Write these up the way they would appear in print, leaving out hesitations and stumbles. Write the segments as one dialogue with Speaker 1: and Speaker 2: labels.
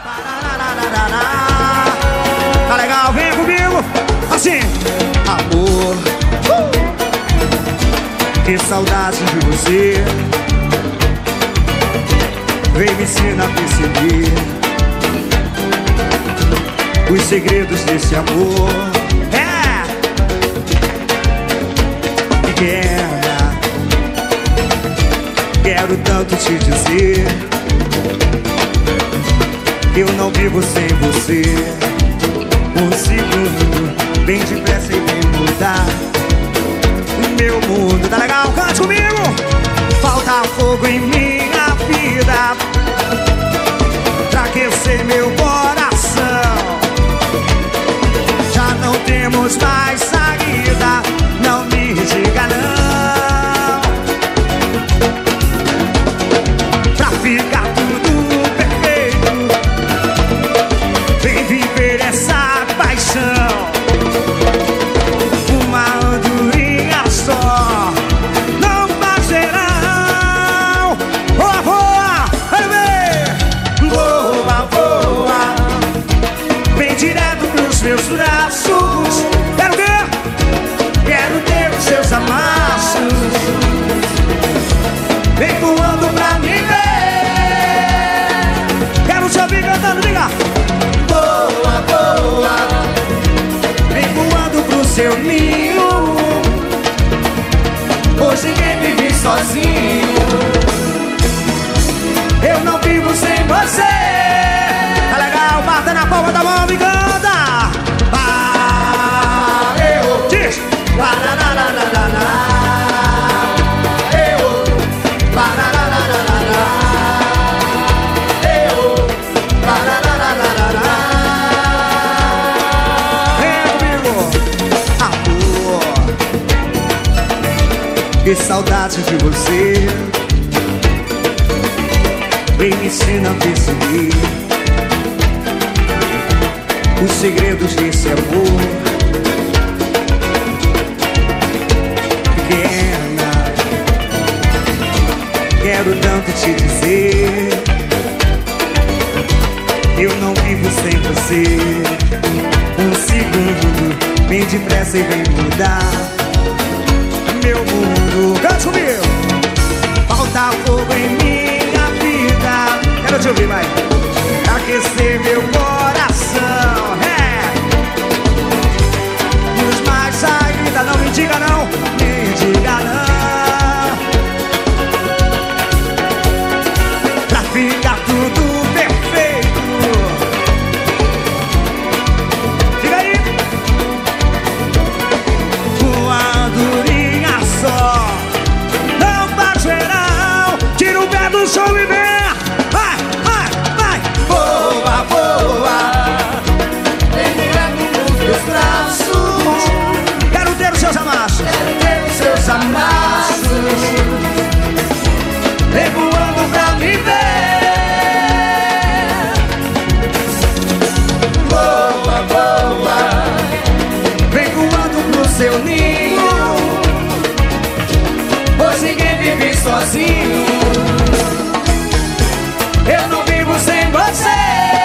Speaker 1: Tá legal, vem comigo. Assim. Amor, que saudade de você. Vem me ensinar a perceber os segredos desse amor. É pequena, quero tanto te dizer que eu não vivo sem você. Um segundo, bem depressa e vem mudar o meu mundo. Tá legal? Cante comigo! Falta fogo em minha vida pra aquecer meu coração. Já não temos mais saída, não me diga não. Pra ficar tudo perfeito, vem viver essa paixão. Uma andorinha só não basterão. Voa, voa, vai ver. Voa, voa, vem direto pros meus braços. Quero o quê? Quero ter os seus amassos. Vem voando pra me ver. Quero te ouvir cantando, diga. Voa, voa, vem voando pro seu ninho. Hoje ninguém vive sozinho. Eu não vivo sem você. Tá legal? Bata na palma da mão e canta. Eu diz. Que saudade de você. Vem me ensina a perceber os segredos desse amor. Pequena, quero tanto te dizer eu não vivo sem você. Um segundo, vem depressa e vem mudar meu mundo. Cante comigo. Falta fogo em minha vida. Quero te ouvir, vai. Aquecer meu coração. É. Nos mais saída, não me diga não. Me diga não. Pra ficar tudo perfeito. Diga aí. Voando só, não baixarão. Tira o pé do chão e vem. Vai, vai, vai. Voa, voa, vem direto nos meus braços. Quero ter os seus amassos. Quero ter os seus amassos. Vem voando pra me ver. Voa, voa, vem voando pro seu ninho. Hoje ninguém vive sozinho. Eu não vivo sem você.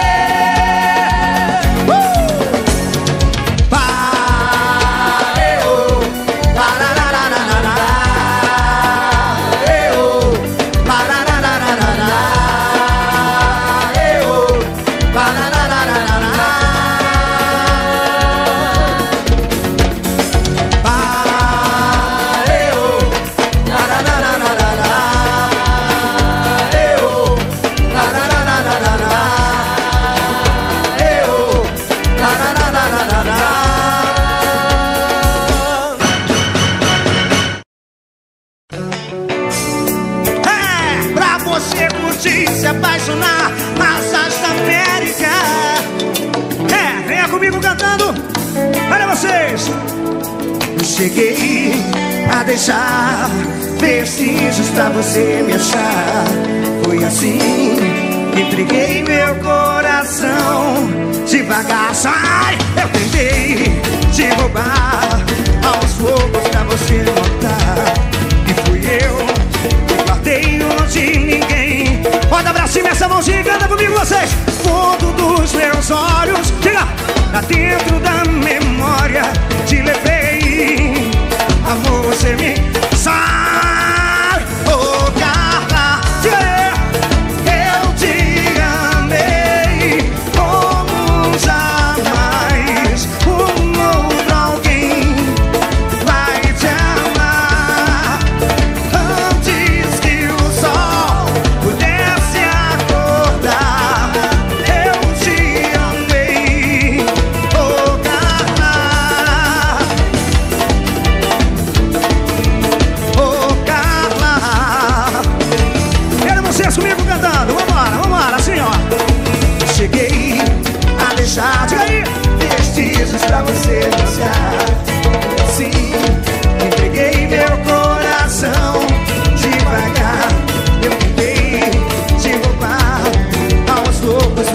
Speaker 1: Se apaixonar, massagem da América. É, venha comigo cantando. Olha vocês. Eu cheguei a deixar vestígios pra você me achar. Foi assim, entreguei meu coração devagar. Sai, eu tentei te roubar aos poucos pra você notar que fui eu que guardei onde ninguém. Bota pra cima essa mãozinha e canta comigo vocês. Fundo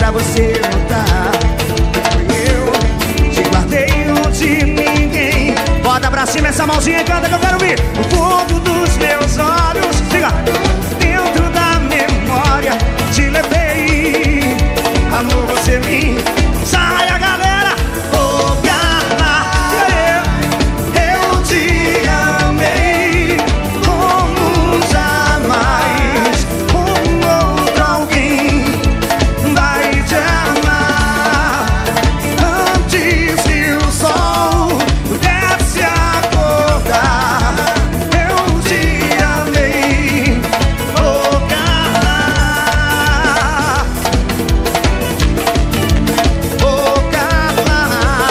Speaker 1: pra você notar. Eu te guardei onde ninguém. Bota pra cima essa mãozinha e canta que eu quero ouvir. No fundo dos meus olhos, siga. Dentro da memória te levei. Amor, você me sai a galera. Oh, Carla, eu te amei como jamais outro alguém vai te amar. Antes que o sol pudesse acordar, eu te amei. Oh, Carla, oh, Carla,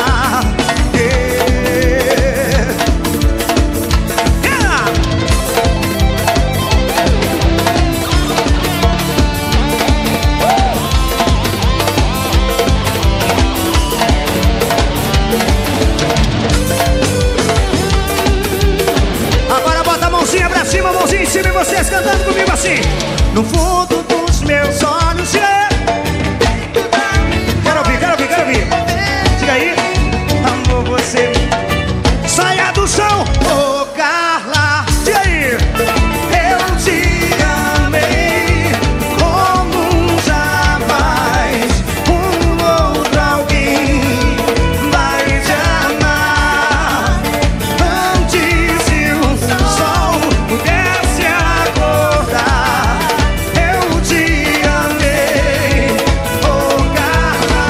Speaker 1: Agora bota a mãozinha pra cima, a mãozinha em cima e vocês cantando comigo assim. No fundo dos meus olhos, yeah. Quero ouvir, quero ouvir, quero ouvir. Diga aí. Amor, você saia do chão. Oh, Carla, diga aí. Eu te amei como jamais outro alguém vai te amar. Antes que o sol pudesse acordar, eu te amei. Oh, Carla,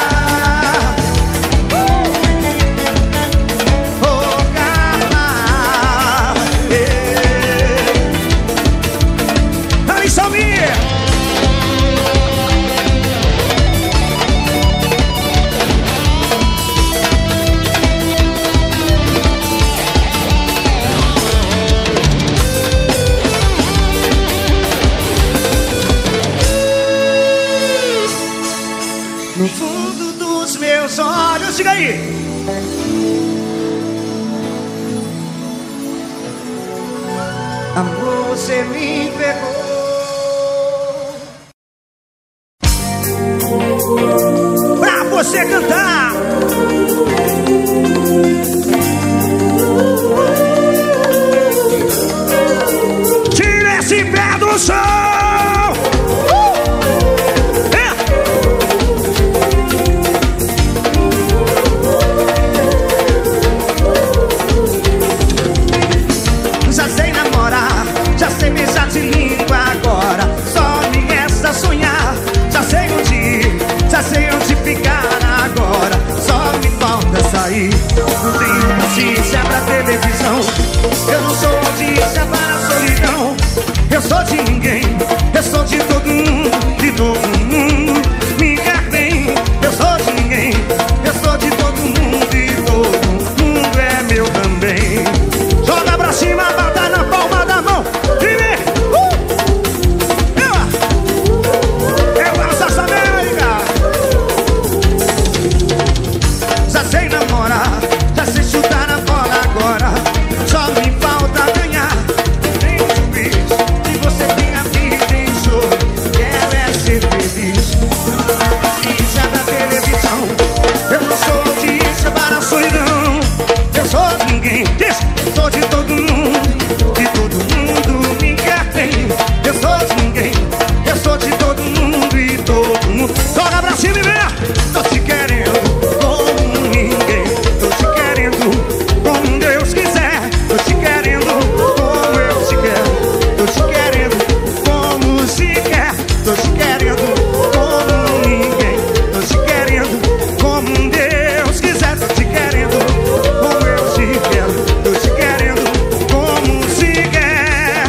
Speaker 1: oh, Carla, Aí, Samir. No fundo dos meus olhos, diga aí. Amor, você me pegou. Pra você cantar. Tira esse pé do chão. Já sei namorar, já sei beijar de língua agora. Só me resta sonhar. Já sei onde ir, já sei onde ficar agora. Só me falta sair. Não tenho paciência pra televisão. Eu não sou notícia para a solidão. Eu sou de ninguém, eu sou de todo mundo. De todo mundo me quer bem. Eu sou de ninguém, eu sou de todo mundo. E todo mundo é meu também. Joga pra cima, bata na palma da mão. Vire! Eu gosto dessa América. Já sei namorar, já sei chutar na bola agora. Só me falta ganhar. Tem um juiz e você tem a vida, tem choro. Quero é ser feliz. Isso é da televisão. Eu não sou notícia para a solidão. Eu sou de ninguém, eu sou de todo mundo. De todo mundo me quer bem. Eu sou de ninguém, eu sou de todo mundo. E todo mundo joga pra cima e vem. Tô te querendo como ninguém. Tô te querendo como Deus quiser. Tô te querendo como eu te quero. Tô te querendo como se quer. Tô te querendo como ninguém. Tô te querendo como Deus quiser. Tô te querendo como eu te quero. Tô te querendo como se quer.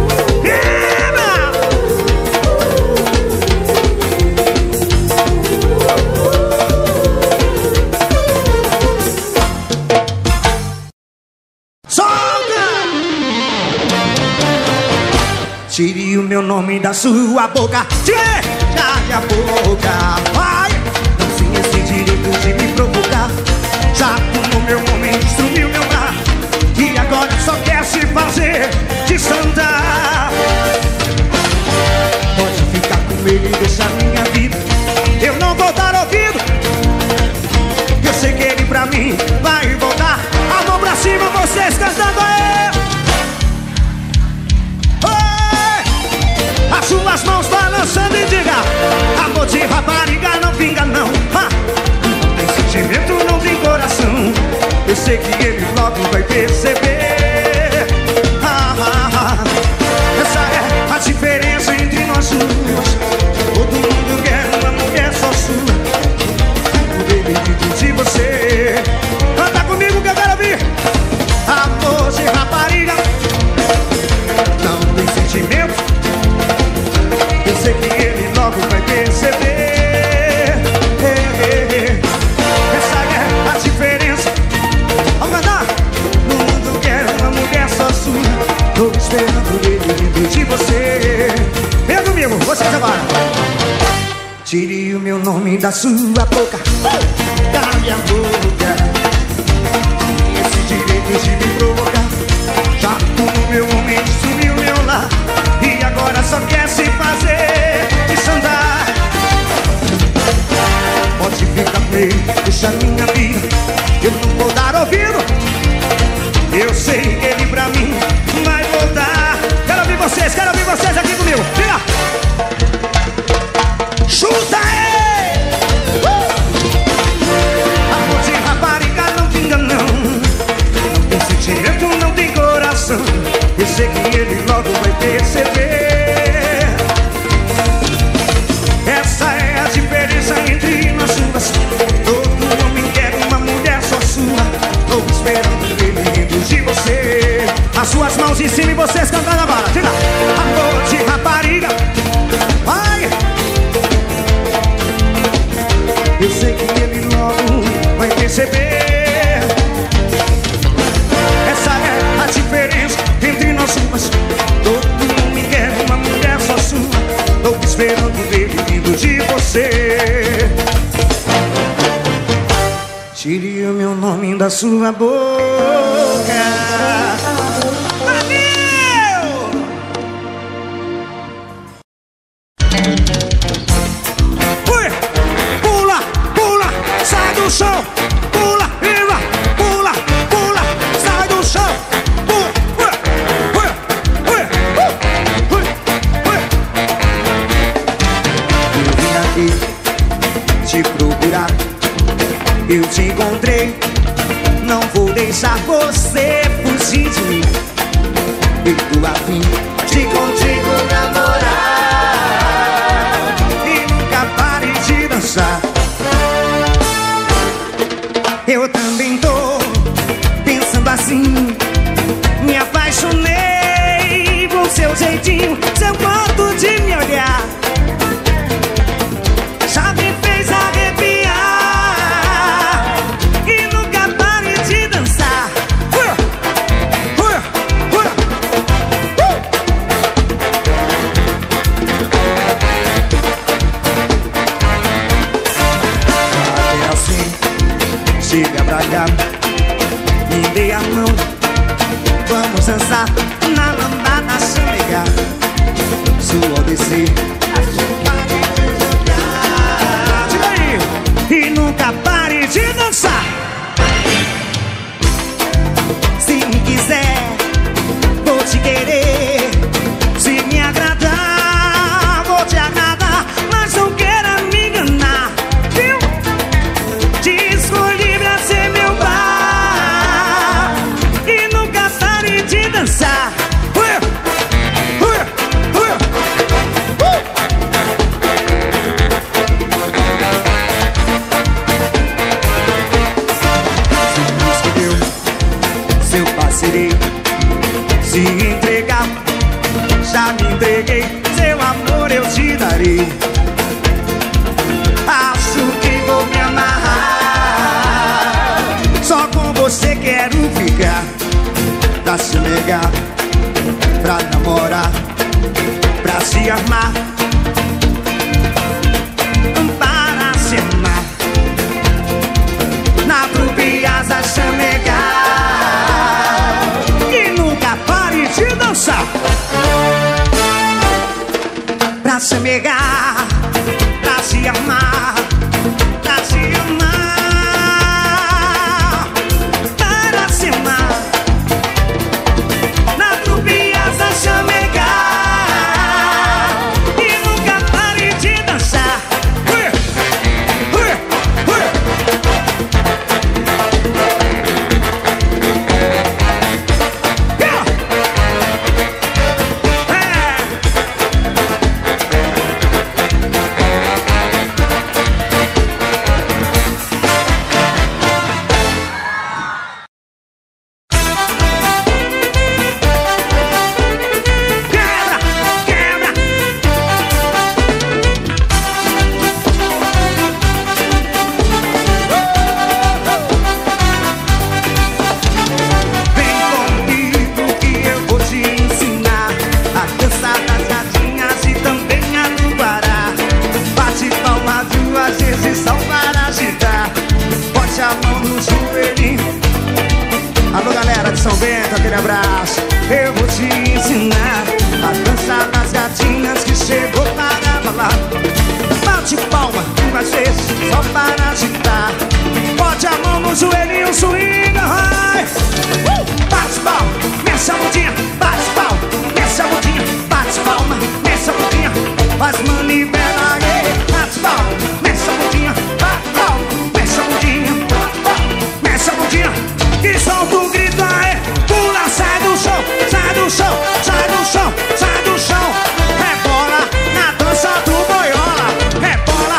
Speaker 1: Solta! Tire o meu nome da sua boca. Cale a boca. Vai! Não tinha esse direito de me provocar. Já tomou meu homem, destruiu meu lar. E agora só quer se fazer de santa. Pode ficar com ele e deixar minha vida. Eu tire o meu nome da sua boca, da minha boca. Esse direito de me provocar, já como meu homem sumiu meu lar, e agora só quer se fazer de andar. Pode ficar feio, deixa minha vida, eu não vou dar ouvido. Eu sei que ele pra mim vai voltar. Quero ouvir vocês aqui comigo. Vem! Chuta aí! Amor de rapariga não pinga não. Não tem sentimento, não tem coração. Eu sei que ele logo vai perceber. Essa é a diferença entre nós duas. Todo homem quer uma mulher só sua. Tô esperando ele lindo de você. As suas mãos em cima e vocês cantando agora. Diga! Amor de rapariga, vai! Eu sei que ele logo vai perceber. Essa é a diferença entre nós duas. Todo homem quer uma mulher só sua. Tô esperando ele lindo de você. Tire o meu nome da sua boca. Pula, pula, sai do chão. Pula, viva, pula, pula, sai do chão. Eu vim aqui te procurar, eu te encontrei, não vou deixar você fugir de mim. Eu tô afim de contigo namorar e nunca pare de dançar. Eu também tô pensando assim, me apaixonei por seu jeitinho, seu modo de me olhar. Já me fez arrepiar e nunca pare de dançar. É assim, chega pra cá, me dê a mão, vamos dançar na lambada chamegar. Suor descer, e nunca pare de dançar. Se me quiser, vou te querer. Se me agradar, vou te agradar. Mas não queira me enganar, viu? Te escolhi pra ser meu par e nunca pare de dançar. Se entregar, já me entreguei, seu amor eu te darei. Acho que vou me amarrar, só com você quero ficar. Pra se negar, pra namorar, pra se amar, para se amar. Na trupiasa chamegar e nunca pare de dançar. Pra se negar, pra se amar, pra se amar, para se amar. Na trupiasa chamegar e agitar. Bote a mão no joelhinho, swinga, vai. Bate palma, mexe a bundinha, bate palma, mexe a bundinha, bate palma, mexe a bundinha, faz manivela, bate palma, mexe a bundinha, bate palma, mexe a bundinha, mexe a bundinha, e solta um grito aí, pula, sai do chão, sai do chão, sai do chão, sai do chão, rebola na dança do boiola, rebola.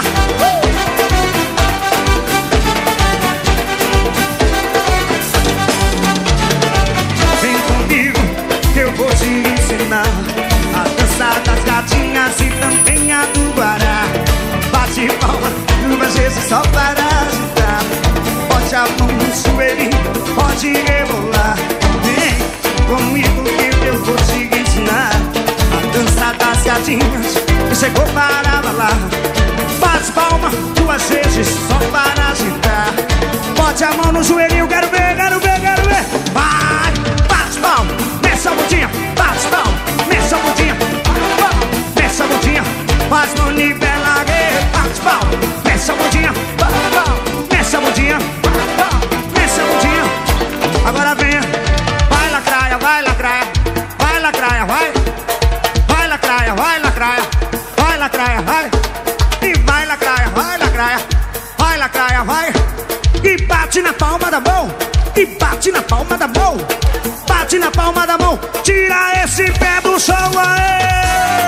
Speaker 1: Vem comigo que eu vou te ensinar a dança das gatinhas e também a do Guará. Bate palma duas vezes só para agitar. Bote a mão no joelhinho, pode rebolar. Vem comigo que eu vou te ensinar a dança das gatinhas que chegou para balar. Bate palma duas vezes só para agitar. Bote a mão no joelhinho, quero ver, quero ver, quero ver. Vai, bate palma, mexe a bundinha, bate palma, mexe a bundinha, mexe a bundinha, faz manivela, bate palma, mexe a bundinha, bate palma, mexe a bundinha, mexe a bundinha. Agora venha, vai lacraia, vai lacraia, vai lacraia, vai, vai lacraia, vai lacraia, vai lacraia, vai, e vai lacraia, vai lacraia, vai lacraia, vai, e bate na palma da mão, e bate na palma da mão, bate na palma da mão, tira esse pé do chão, aê!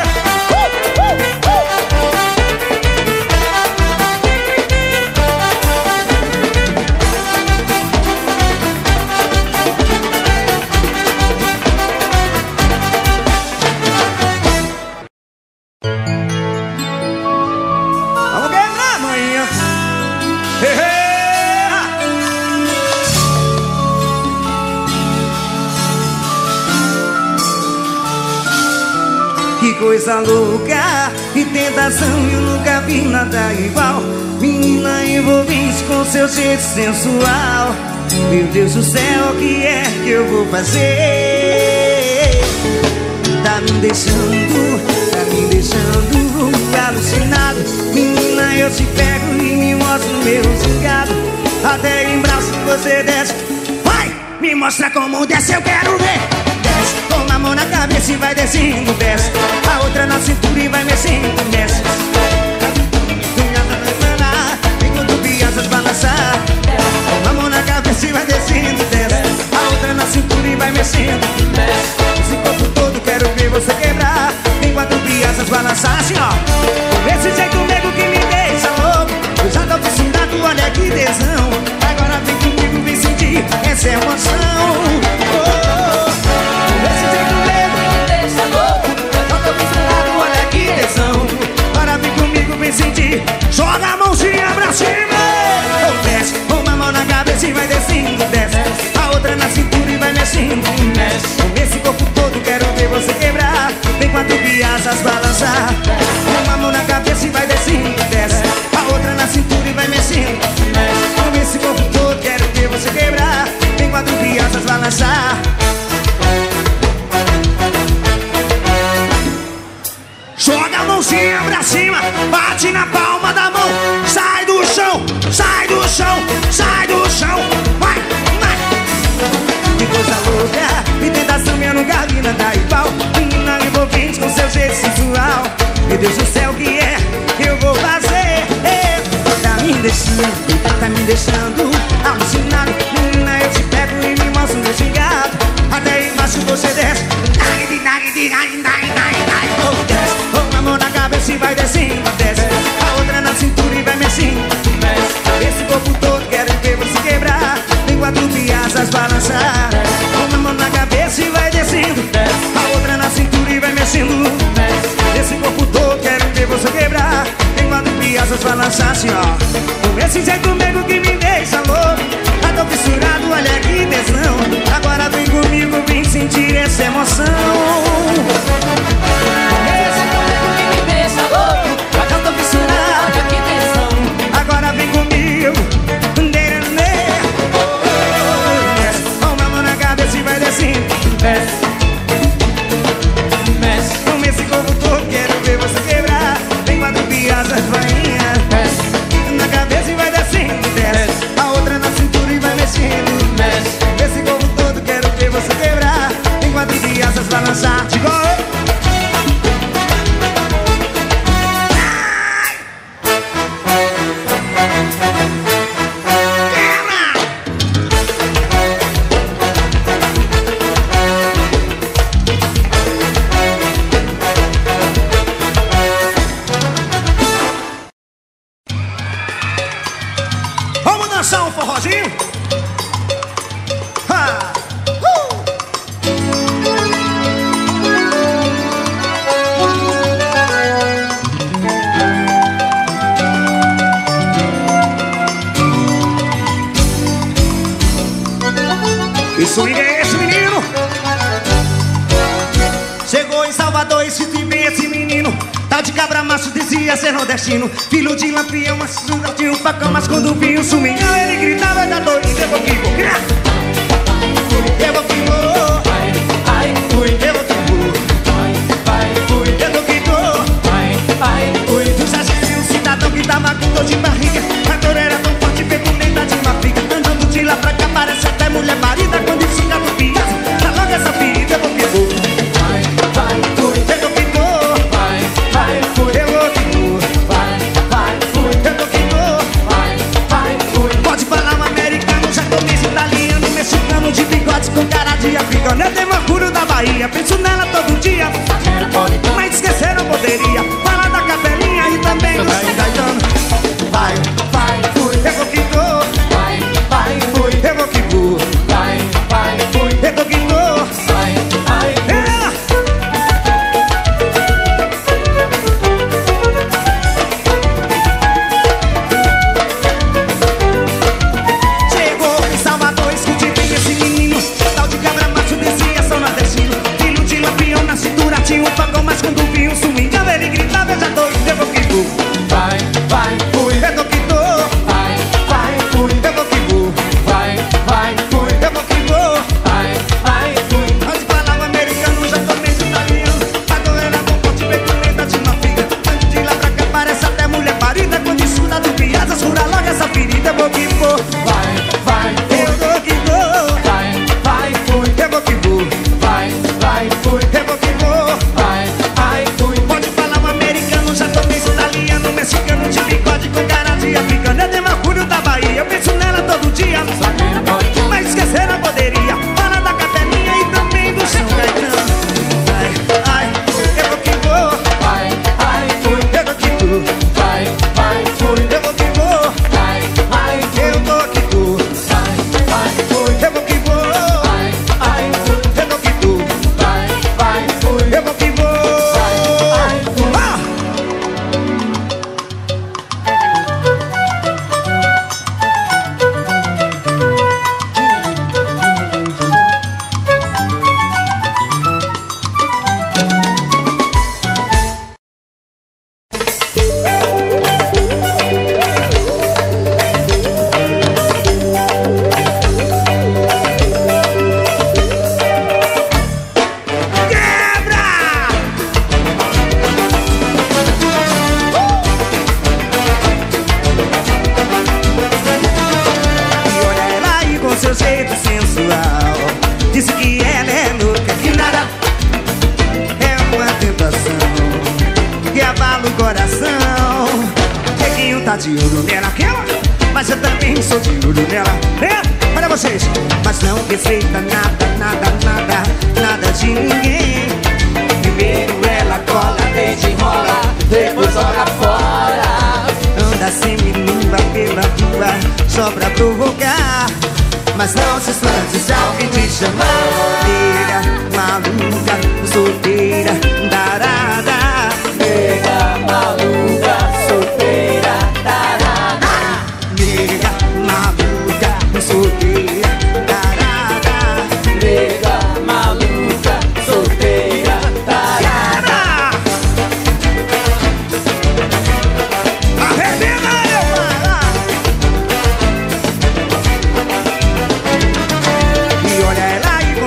Speaker 1: Vamos ganhar amanhã. Que coisa louca, que tentação, eu nunca vi nada igual. Menina envolvente com seu jeito sensual. Meu Deus do céu, o que é que eu vou fazer? Tá me deixando alucinado. Menina, eu te pego e me mostro meu gingado. Até em braço você desce. Vai, me mostra como desce, eu quero ver. Desce, com a mão na cabeça e vai descendo, desce. A outra na cintura e vai mexendo, desce. Enquanto crianças balançar. Com a mão na cabeça e vai descendo, desce. A outra na cintura e vai mexendo, desce. Esse corpo todo quero ver você quebrar. Enquanto crianças balançar assim, ó. Esse jeito nego que me deixa louco. Eu já tô fissurado, olha que tesão. Agora vem comigo, vem sentir essa emoção. Esse jeito nego que me deixa louco. Eu já tô fissurado, olha que tesão. Agora vem comigo, vem sentir. Joga a mãozinha pra cima. Desce, uma mão na cabeça e vai descendo, desce. A outra na cintura e vai mexendo, mexe. Com esse corpo todo quero ver você quebrar. Vem quatro crianças balançar. Uma mão na cabeça e vai descendo, desce. A outra na cintura e vai mexendo, mexe. Com esse corpo todo quero ver você quebrar. Vem quatro crianças balançar. Joga a mãozinha pra cima, bate na palma da mão. Sai do chão, sai do chão, sai do chão. Vai, vai. Que coisa louca, que tentação, eu nunca vi nada igual. Menina envolvente com seu jeito sensual. Meu Deus do céu, o que é que eu vou fazer? Tá me deixando alucinado. Menina, eu te pego e me mostro meu gingado. Até embaixo você desce. Desce, uma mão na cabeça e vai descendo, desce. A outra na cintura e vai mexendo, mexe. Esse corpo todo quero ver você quebrar. Vem quatro piaças balançar. Uma mão na cabeça e vai descendo, a outra na cintura e vai mexendo, mexe. Esse corpo todo quero ver você quebrar. Vem quatro piaças balançar assim, ó. Com esse jeito mesmo que me deixa louco. Já tô fissurado, olha que tesão. Agora vem comigo, vem sentir essa emoção. Esse jeito que me deixa louco. Já tô fissurado, olha que tesão. Agora vem comigo. Uma mão na cabeça e vai descendo, mexe. Com esse corpo todo quero ver você quebrar. Vem quatro piadas, vai na cabeça e vai descendo. Vamos dançar um forrozinho? Ha! E swing é esse menino? Chegou em Salvador e se bem esse menino. Tal de cabra macho dizia ser nordestino. Filho de lampião, mas tinha um facão. Mas quando vinha o sumingão ele gritava: "Da dor, eu vou que vou, eu vou que vou, ai, fui, eu vou que vou, ai, fui, eu vou que vou, ai, fui." Do Jacinho, um cidadão que tava com dor de barriga. A dor era tão forte, feito lenta de uma figa. Andando de lá pra cá, parece até mulher parida. Quando xinga no piaço, tá logo essa ferida. Eu vou que vou, ai, fui, eu vou que vou, ai, fui, eu vou que vou, ai, fui, eu vou que vou, ai, fui. Pode falar um americano, japonês, italiano, mexicano de bigode com cara de africano. Eu tenho orgulho da Bahia, penso nela todo dia. Mas esquecer não poderia. Falar da capelinha e também do São Caetano. Vai, fui, eu vou que vou, vai, fui, eu vou que vou, vai, fui, eu vou que vou, vai, fui. Chegou em Salvador, escute bem esse menino. Tal de cabra macho dizia sou nordestino. Filho de lampião na cintura, tinha um facão. Mas quando vinha o swingão ele gritava: "Eu já tô, eu vou que vou, vai, fui, eu vou que vou, vai, fui, eu vou que vou, vai, fui, eu vou que vou, vai, fui." Pode falar o americano, japonês, italiano. A dor era tão forte, feito lenta de uma figa. Quando de lá pra cá parece até mulher parida. Quando escuta do piazza, cura logo essa ferida. Eu vou que vou, vai, eu vou que vou, vai, fui, eu vou que vou, vai, fui, eu vou que vou, vai, fui. Pode falar um americano, japonês, italiano, mexicano de bigode com cara de africano. Eu tenho orgulho da Bahia, eu penso nela todo dia. Mas esquecer não poderia. Fala da capelinha e também do São Caetano. Ai, eu vou que vou, fui, eu vou que vou, vai, fui, eu vou que vou, eu vou que vou, fui, eu vou que vou, eu vou que vou, fui, eu vou que vou. Ah! E olha ela aí com seu jeito sensual. Disse que ela é louca, que nada é uma tentação que abala o coração. Neguinho tá de olho nela, aquela, mas eu também sou de olho nela. Olha vocês, mas não respeita nada de ninguém. Primeiro ela cola, enrola, depois joga fora. Anda sem língua pela rua só pra provocar. Mas não se espante se alguém te chamar. Nega, maluca, solteira, tarada. Nega, maluca, solteira, tarada. Nega, maluca, solteira, tarada. Nega, maluca, solteira, tarada. Arrebenta, E olha ela aí com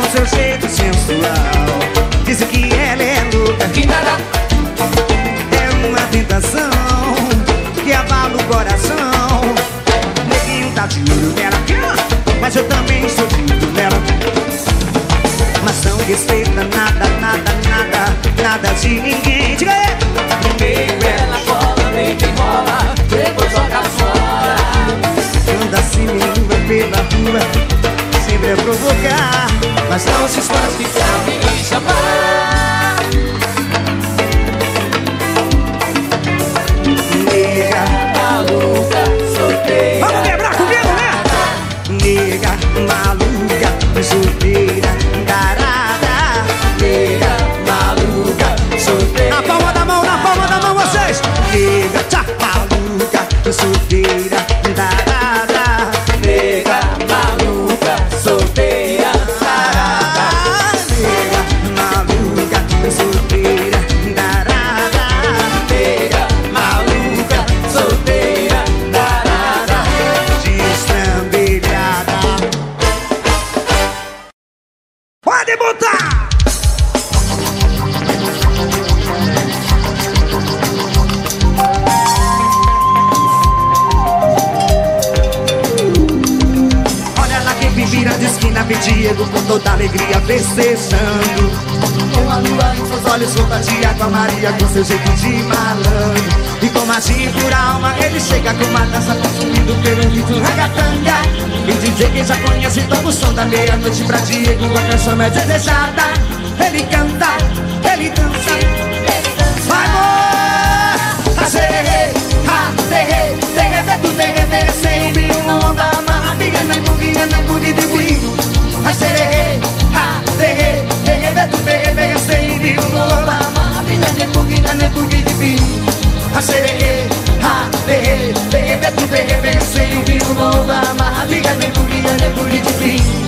Speaker 1: toda alegria festejando. Com a lua em seus olhos, simpatia com a Maria, com seu jeito de malandro. E com magia por alma, ele chega com uma dança consumido pelo ritmo ragatanga. E dizer que já conhece todo o som da meia-noite pra Diego, a canção é desejada. Ele canta, ele dança, vai amor! Acererê, ha, terrê, terrê, veto, terrê, terrê, sem bicho, não dá amarra, biga, não cuide de bicho. Acererê, ha, terrê, terrê, veto, terrê, terrê, sem bicho, não dá amarra, biga, não cuide de bicho. Acererê, ha, terrê, terrê, veto, terrê, terrê, sem bicho, não dá amarra, biga, não cuide de bicho.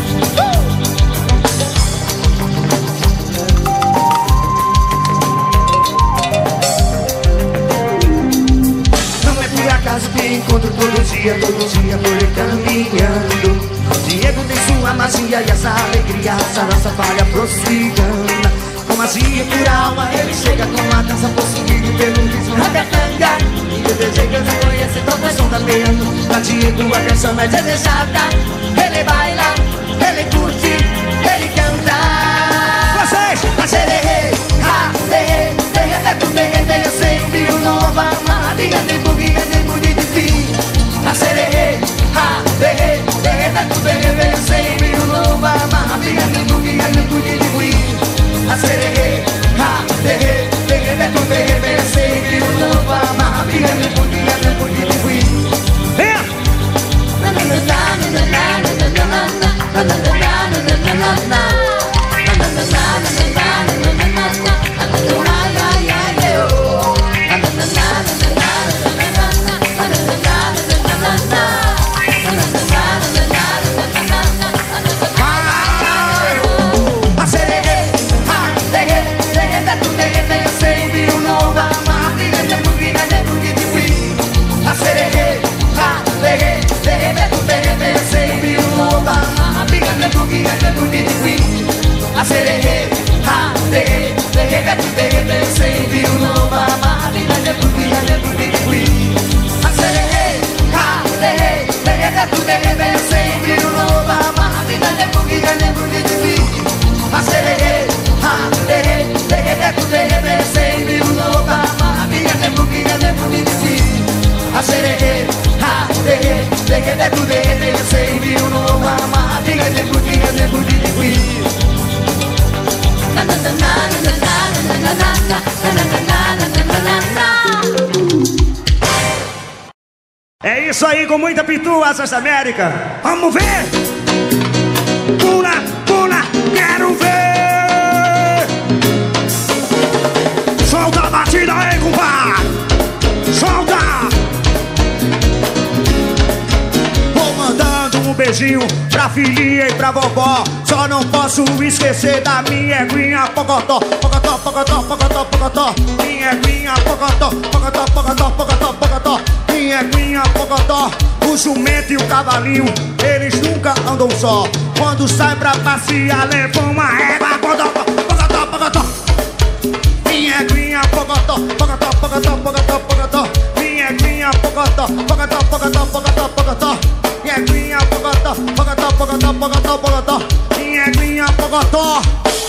Speaker 1: Acaso que encontro todo dia por ele caminhando. Diego tem sua magia e essa alegria, essa nossa falha prossigana. Com magia por alma, ele chega com uma dança possuída pelo ritmo ragatanga. E eu desejo que eu conheça todo o som da meia-noite. Pra Diego a canção é desejada. Ele baila, ele curte, ele canta. Vocês! Acererê, ha, terrê, terrê, teto, terrê, terrê, sempre o novo amar. Diga, acererê, ha, terrê, terrê, teto, terrê, terrê, sempre o novo amar. Diga, não cuide de ruim. Acererê, ha, terrê, terrê, teto, terrê, terrê, sempre o novo amar. Diga, não cuide de ruim. Acererê, ha, terrê, terrê, teto, terrê, terrê, sempre o novo amar. Diga, não cuide de ruim. Acererê, ha, terrê, terrê, teto, terrê, terrê, sempre o novo amar. Diga, não cuide de ruim. Acererê, ha, terrê, terrê, teto, terrê, terrê, sempre o novo amar. Diga, não cuide de ruim. Acererê, ha, terrê, terrê, teto, terrê, terrê, sempre o novo amar. Diga, não cuide de ruim. É isso aí, com muita pitu, Asas da América. Vamos ver! Pula, pula, quero ver! Solta a batida aí, compadre! Solta! Vou mandando um beijinho pra filhinha e pra vovó. Só não posso esquecer da minha eguinha pocotó, pocotó, pocotó, pocotó, pocotó. Minha eguinha pocotó, pocotó, pocotó, pocotó, pocotó. Minha eguinha pocotó. O jumento e o cavalinho, eles nunca andam só. Quando sai pra passear, levam uma égua, pocotó, pocotó, pocotó. Minha eguinha pocotó, pocotó, pocotó, pocotó, pocotó. Minha eguinha pocotó, pocotó, pocotó, pocotó, pocotó. Minha eguinha pocotó, pocotó, pocotó, pocotó, pocotó. Minha eguinha pocotó.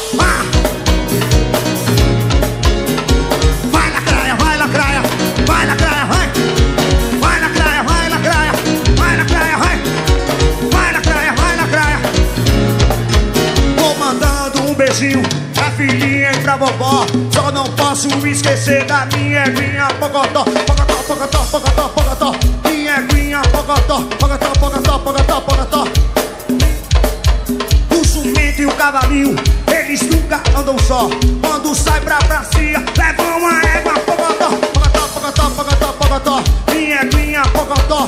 Speaker 1: Vai lacraia, vai lacraia, vai lacraia, vai. Vai lacraia, vai lacraia, vai lacraia, vai. Vai lacraia, vai lacraia. Vou mandando um beijinho pra filhinha e pra vovó. Só não posso esquecer da minha eguinha pocotó, pocotó, pocotó, pocotó, pocotó. Minha eguinha pocotó, pocotó, pocotó, pocotó, pocotó. O jumento e o cavalinho, eles nunca andam só. Quando sai pra pracia, levam uma égua pocotó, pocotó, pocotó, pocotó, pocotó. Minha eguinha pocotó.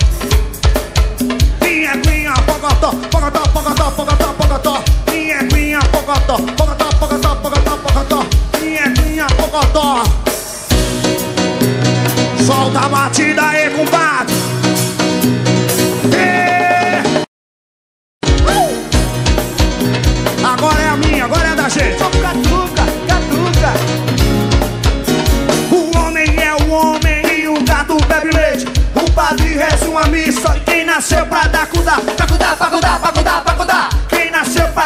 Speaker 1: Minha eguinha pocotó, pocotó, pocotó, pocotó, pocotó. Minha eguinha pocotó, pocotó, pocotó, pocotó, pocotó. Minha eguinha pocotó. Solta a batida aí, compadre. Agora é a minha, agora é a da gente.
Speaker 2: Catuca, catuca.
Speaker 1: O homem é o homem e o gato bebe leite. O padre reza uma missa e quem nasceu pra dar, cuidar. Pra cuidar, pra cuidar, pra cuidar, pra cuidar. Quem nasceu pra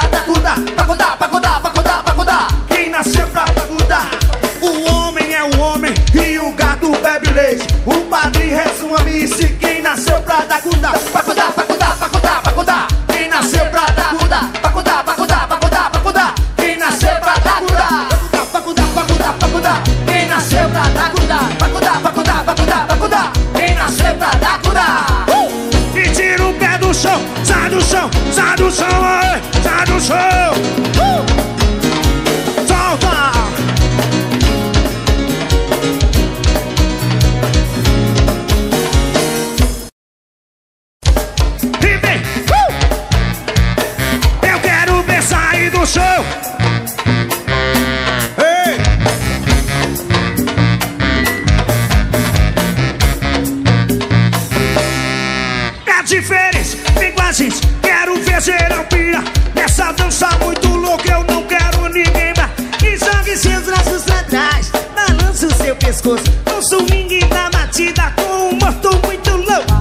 Speaker 1: MC, quem nasceu pra dar cunda. Pra cudar, pra cudar, pra cudar, pra cudar. Quem nasceu pra dar cunda. Pra cudar, pra cudar, pra cudar, pra cudar. Quem nasceu pra dar cunda. Pra cudar, pra cudar, pra cudar. Quem nasceu pra dar cunda. Pra cudar, pra cudar, pra cudar, pra cudar. Quem nasceu pra dar cunda. E tira o pé do chão, sai do chão, sai do chão, sai do chão. Solta! E vem! Eu quero ver sair do chão. Ei! É diferente, vem com a gente. Quero ver geral pira. Nessa dança muito louca eu não quero ninguém mais. E jogue seus braços pra trás, balança o seu pescoço. No swing da batida com um morto muito louco.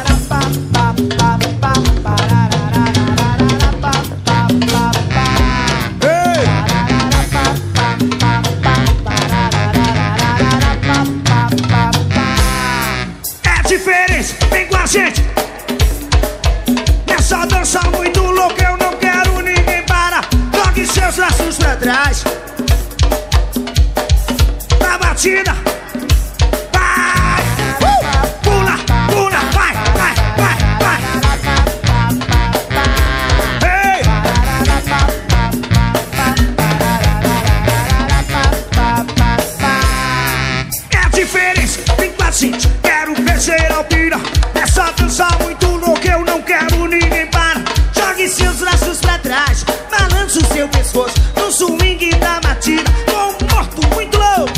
Speaker 1: É diferente, vem com a gente. Nessa dança muito louca eu não quero ninguém para. Jogue seus braços pra trás, na batida. Vai! Pula, pula, vai, vai, vai, vai. Ei! É diferente, vem com a gente. Quero ver geral pira. Nessa dança muito louca eu não quero ninguém para. Jogue seus braços pra trás, balança o seu pescoço. No swing da batida com um morto muito louco.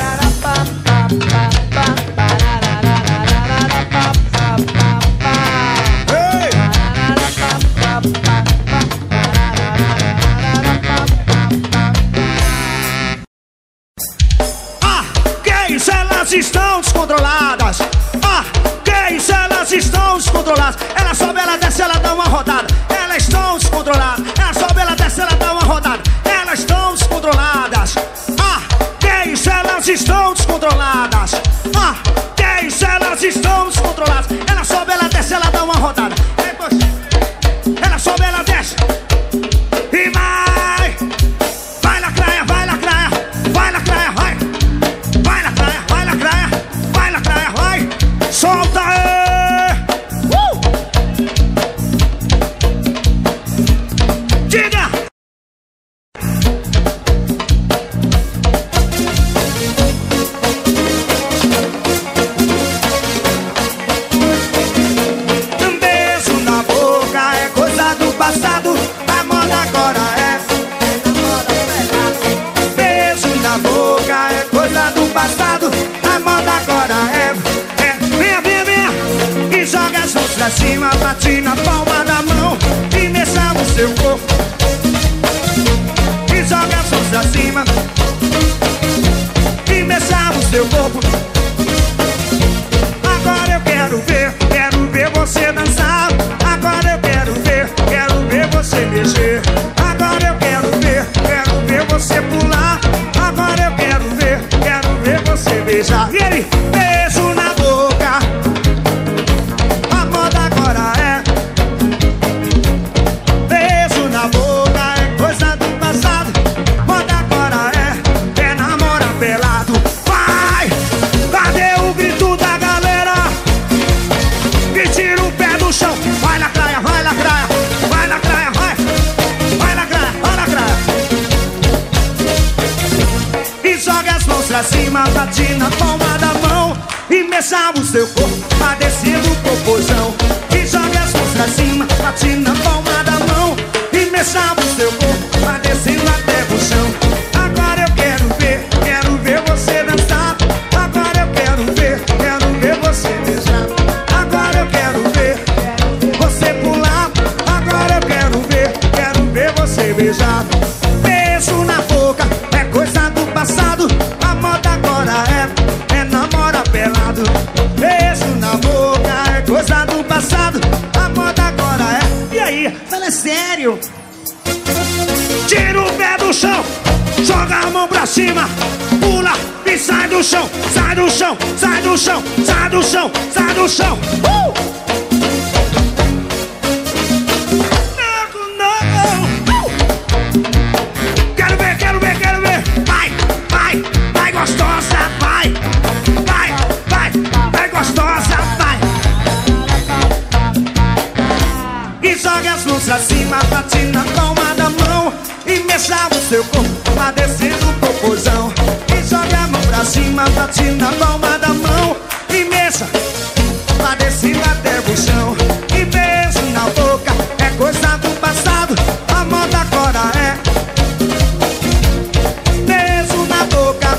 Speaker 1: Ei! Ah, que isso, elas estão descontroladas. Ah, que isso, elas estão descontroladas. Ela sobe, ela desce, ela dá uma rodada. Elas estão descontroladas. Ela sobe, ela desce, ela dá uma rodada. Elas estão descontroladas. Ah, que isso, elas estão descontroladas. Ah, que isso, elas estão descontroladas. Ela sobe, ela desce, ela dá uma rodada. Depois, ela sobe, ela desce. E vai! Vai lacraia, vai lacraia. Vai lacraia, vai. Vai lacraia, vai lacraia. Vai lacraia, vai. Solta aí! Diga! Um beijo na boca é coisa do passado. A moda agora é. Beijo na boca é coisa do passado. A moda agora é. Venha, venha, venha. E joga as mãos pra cima, bate na palma da mão e mexa o seu corpo. E joga as mãos pra cima e mexa o seu corpo. Agora eu quero ver você dançar. Agora eu quero ver você mexer. Agora eu quero ver você pular. Agora eu quero ver você beijar. E ele, beijo na boca. A moda agora é. Beijo na boca é coisa do passado. Moda agora é namorar pelado. Vai! Cadê o grito da galera? Que tira o pé do chão. Vai lacraia, vai lacraia. Vai lacraia, vai. Vai lacraia, vai lacraia. E joga as mãos pra cima, bate na palma da mão e mexa o seu corpo, vai descendo o popozão. E joga as mãos pra cima, bate na palma da mão e mexa o seu corpo, vai descendo até o chão. Agora eu quero ver você dançar. Agora eu quero ver você beijar. Agora eu quero ver você pular. Agora eu quero ver você beijar. Beijo na boca é coisa do passado. A moda agora é namora pelado. Beijo na boca é coisa do passado. A moda agora é. E aí? Fala sério. Tira o pé do chão, joga a mão pra cima, pula e sai do chão, sai do chão, sai do chão, sai sai do chão, sai do chão. Quero ver, quero ver, quero ver. Vai, vai, vai gostosa, vai. Vai, vai, vai gostosa, vai. E joga as mãos pra cima, bate na palma da mão e mexa o seu corpo pra descer do popozão. E joga a mão pra cima, bate na palma da mão e mexa pra descer até o chão. E beijo na boca é coisa do passado, a moda agora é beijo na boca,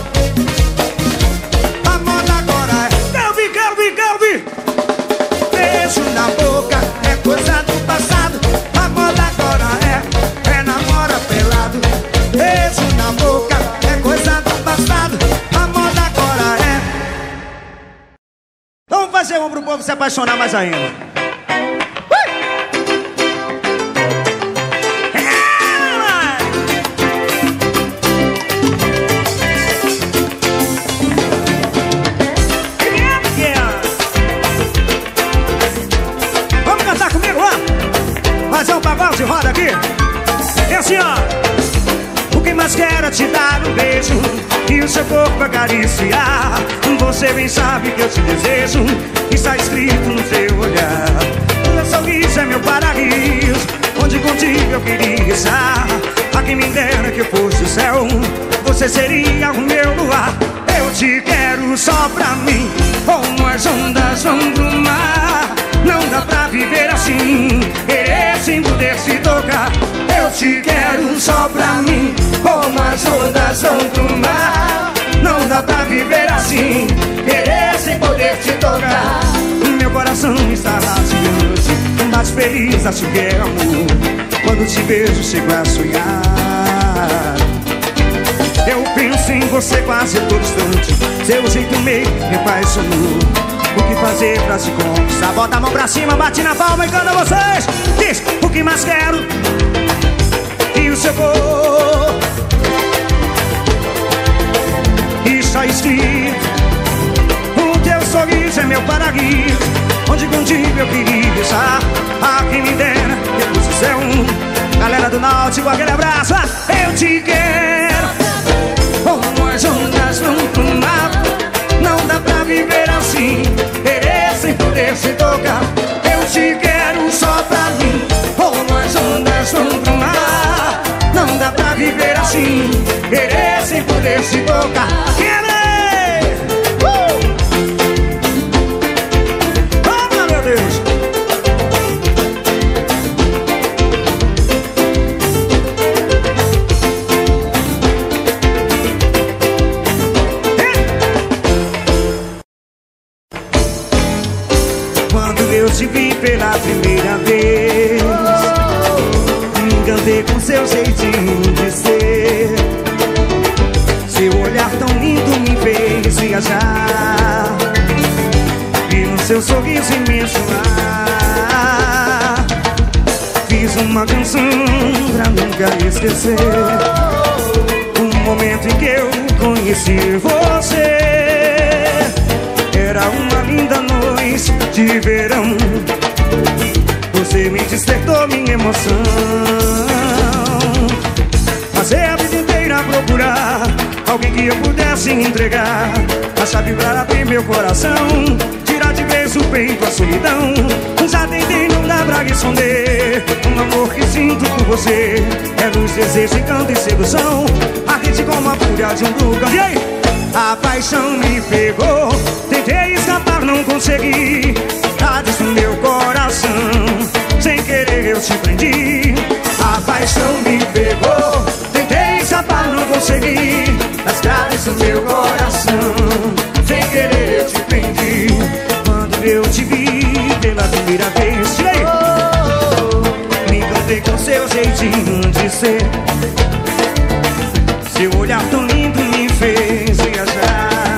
Speaker 1: a moda agora é quero ver, quero ver, quero ver. Beijo na boca é coisa do passado, a moda agora é namora pelado. Beijo na boca é coisa do passado, a moda agora é. Vamos fazer um pro povo se apaixonar mais ainda. Vamos cantar comigo, ó. Fazer um pagode, roda aqui. E assim, ó. O que mais quero é te dar um beijo e o seu corpo acariciar. Você bem sabe que eu te desejo, está escrito no seu olhar. O meu sorriso é meu paraíso, onde contigo eu queria estar. A quem me dera que eu fosse o céu, você seria o meu luar. Eu te quero só pra mim, como as ondas vão do mar. Não dá pra viver assim, querer sem poder se tocar. Eu te quero só pra mim, como as ondas vão do mar. Não dá pra viver assim, querer sem poder te tocar. Meu coração está radiante, bate feliz, acho que é amor. Quando te vejo, chego a sonhar. Eu penso em você quase a todo instante, seu jeito meio me apaixonou. O que fazer pra te conquistar? Bota a mão pra cima, bate na palma e canta vocês. Diz o que mais quero e o seu corpo está escrito. O teu sorriso é meu paraíso, onde contigo eu queria estar. A quem me dera que eu fosse ser um. Galera do Náutico, aquele abraço. Eu te quero como as ondas vão pro mar. Não dá pra viver assim, querer sem poder se tocar. Eu te quero só pra mim, como as ondas vão pro mar. Não dá pra viver assim, querer sem poder se tocar. Quebrei! Vamos, meu Deus! Quando eu te vi pela primeira vez, me encantei com seu jeitinho de ser. Seu olhar tão lindo me fez viajar, e no seu sorriso imenso lá fiz uma canção pra nunca esquecer. O momento em que eu conheci você, era uma linda noite de verão. Você me despertou minha emoção. Passei a vida inteira a procurar alguém que eu pudesse entregar a chave pra abrir meu coração, tirar de vez o peito a solidão. Já tentei, não dá pra esconder um amor que sinto por você. É luz, desejo, encanto e sedução, ardente como a fúria de um vulcão. E aí? A paixão me pegou, tentei escapar, não consegui. Grades do meu coração, sem querer eu te prendi. A paixão me pegou, tentei escapar, não consegui. Nas grades do meu coração, sem querer eu te prendi. Quando eu te vi pela primeira vez, tirei, me encantei com seu jeitinho de ser. Seu olhar tão lindo me fez viajar,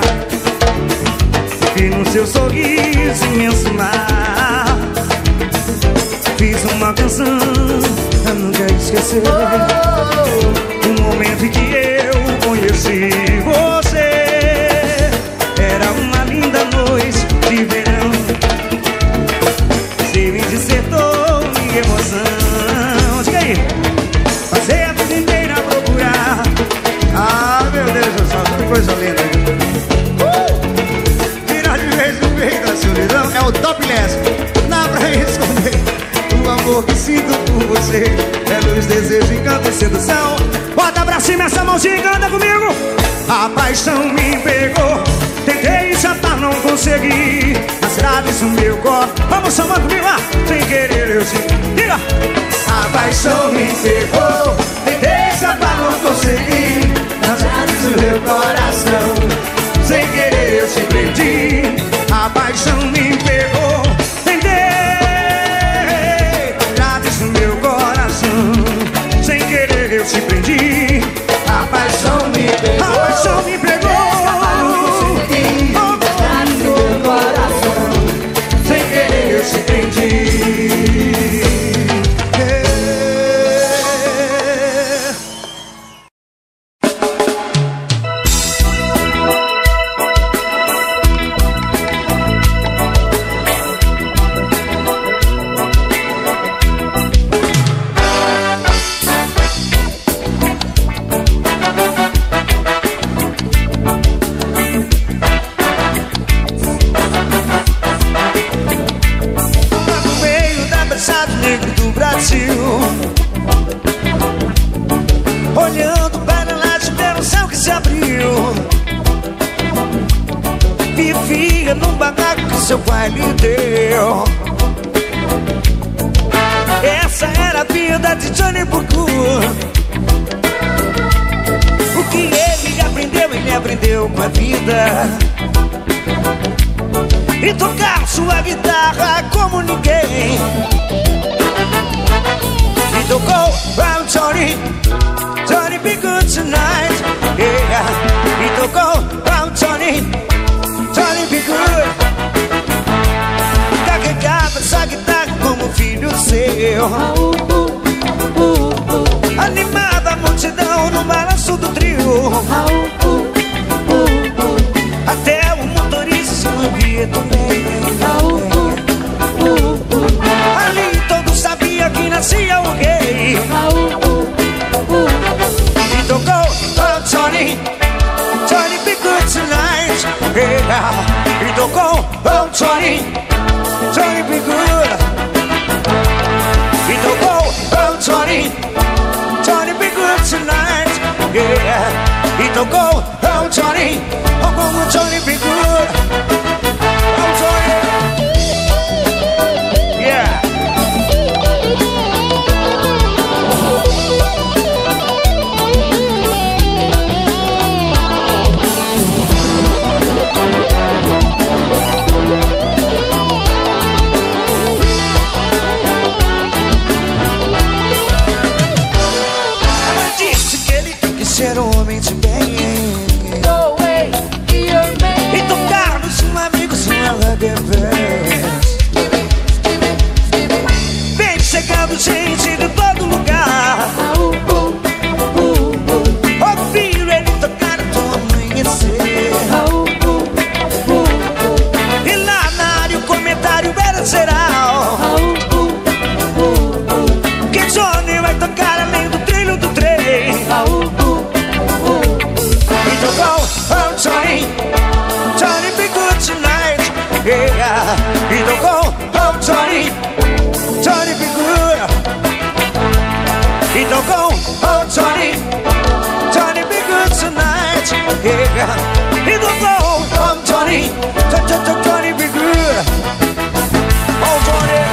Speaker 1: e no seu sorriso imenso mar fiz uma canção pra nunca esquecer. O momento em que eu conheci você, era uma linda noite de emoção. Diga aí. Passei a vida inteira a procurar. Ah, meu Deus do céu, que coisa linda. Virar de vez no meio da solidão. É o top less. Dá pra esconder o amor que sinto por você. É luz, desejo, encanto e sedução. Bota pra cima essa mãozinha e canta comigo. A paixão me pegou, tentei escapar, não consegui. Nas graves do meu corpo. Vamos chamando comigo lá. Sem querer eu te... Diga! A paixão me pegou, tentei escapar, não consegui. Nas graves do meu coração. Sem querer eu te prendi. A paixão me pegou, tentei. Nas graves do meu coração. Sem querer eu te prendi. A paixão me pegou. A paixão me pegou. Sem querer eu te prendi. Olhando para lá de pelo céu que se abriu, vivia num barraco que seu pai lhe deu. Essa era a vida de Johnny Bucu. O que ele aprendeu com a vida. E tocar sua guitarra como ninguém. E tocou Round Johnny, Johnny be good tonight, yeah. E tocou Round Johnny, Johnny be good. Carregava essa guitarra como filho seu. Animava a multidão no balanço do trio. Até o motorista se movia também. Ali todos sabiam que nascia o rei. E tocou oh Johnny, Johnny be good tonight, yeah. E tocou oh Johnny, Johnny be good. E tocou oh Johnny, Johnny be good tonight, yeah. E tocou oh Johnny, oh como Johnny be good. Oh Johnny, yeah. Ser um homem de bem.
Speaker 2: Go away, be your man.
Speaker 1: E tocarmos um amigos numa vez. Vem chegando gente de todo lugar. Ouvir ele tocar até o amanhecer. E lá na área o comentário era geral. Que Johnny vai tocar além do trilho do trem. Oh Johnny, Johnny be good tonight, yeah. E tocou oh Johnny, Johnny be good. E tocou oh Johnny, Johnny be good tonight, yeah. E tocou oh Johnny, Johnny be good. Oh Johnny.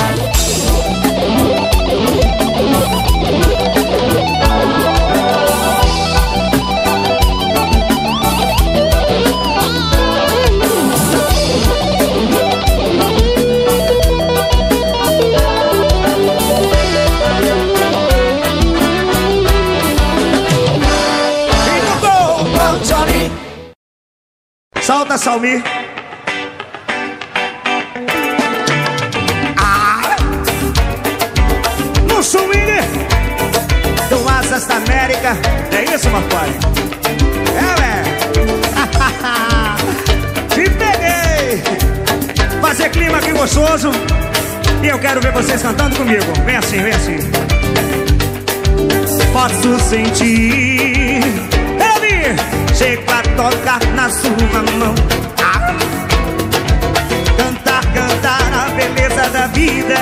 Speaker 1: Solta, Salmi. No swing do Asas da América. É isso, Marconi? É, velho. Te peguei. Fazer clima aqui gostoso. E eu quero ver vocês cantando comigo. Vem assim, vem assim. Posso sentir, eu vi, chego a tocar na sua mão. Cantar, cantar a beleza da vida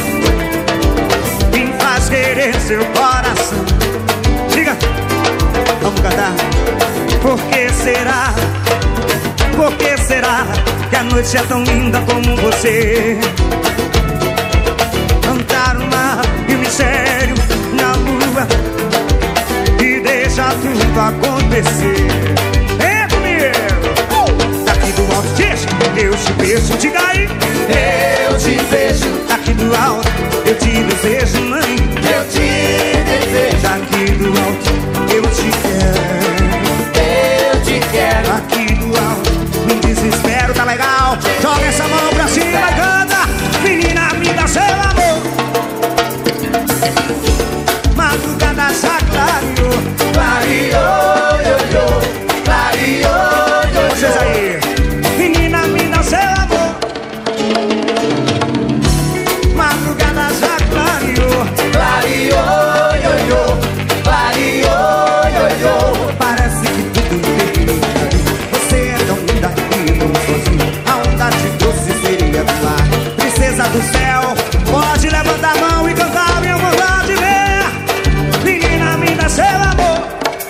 Speaker 1: me faz querer seu coração. Diga, vamos cantar. Por que será? Por que será que a noite é tão linda como você? Cantar o mar e o mistério na lua e deixa tudo acontecer. É comigo! Daqui do alto diz, eu te vejo, diga aí.
Speaker 2: Eu te vejo.
Speaker 1: Daqui do alto, eu te desejo, mãe.
Speaker 2: Eu te desejo.
Speaker 1: Daqui do alto, eu te quero.
Speaker 2: Eu te quero.
Speaker 1: Aqui do alto, no desespero, tá legal? Joga essa mão pra cima, canta. Menina, me dá seu amor. Madrugada já clareou.
Speaker 2: Clareou, ioiô. Clareou, ioiô.
Speaker 1: Vocês aí. Menina, me dá seu amor. Madrugada já clareou.
Speaker 2: Clareou, ioiô. Clareou, ioiô.
Speaker 1: Parece que tudo bem. Você é tão linda e tão sozinho. A onda te trouxe seria do mar. Princesa do céu, pode levantar a mão e cantar minha vontade de ver. Menina, me dá seu amor.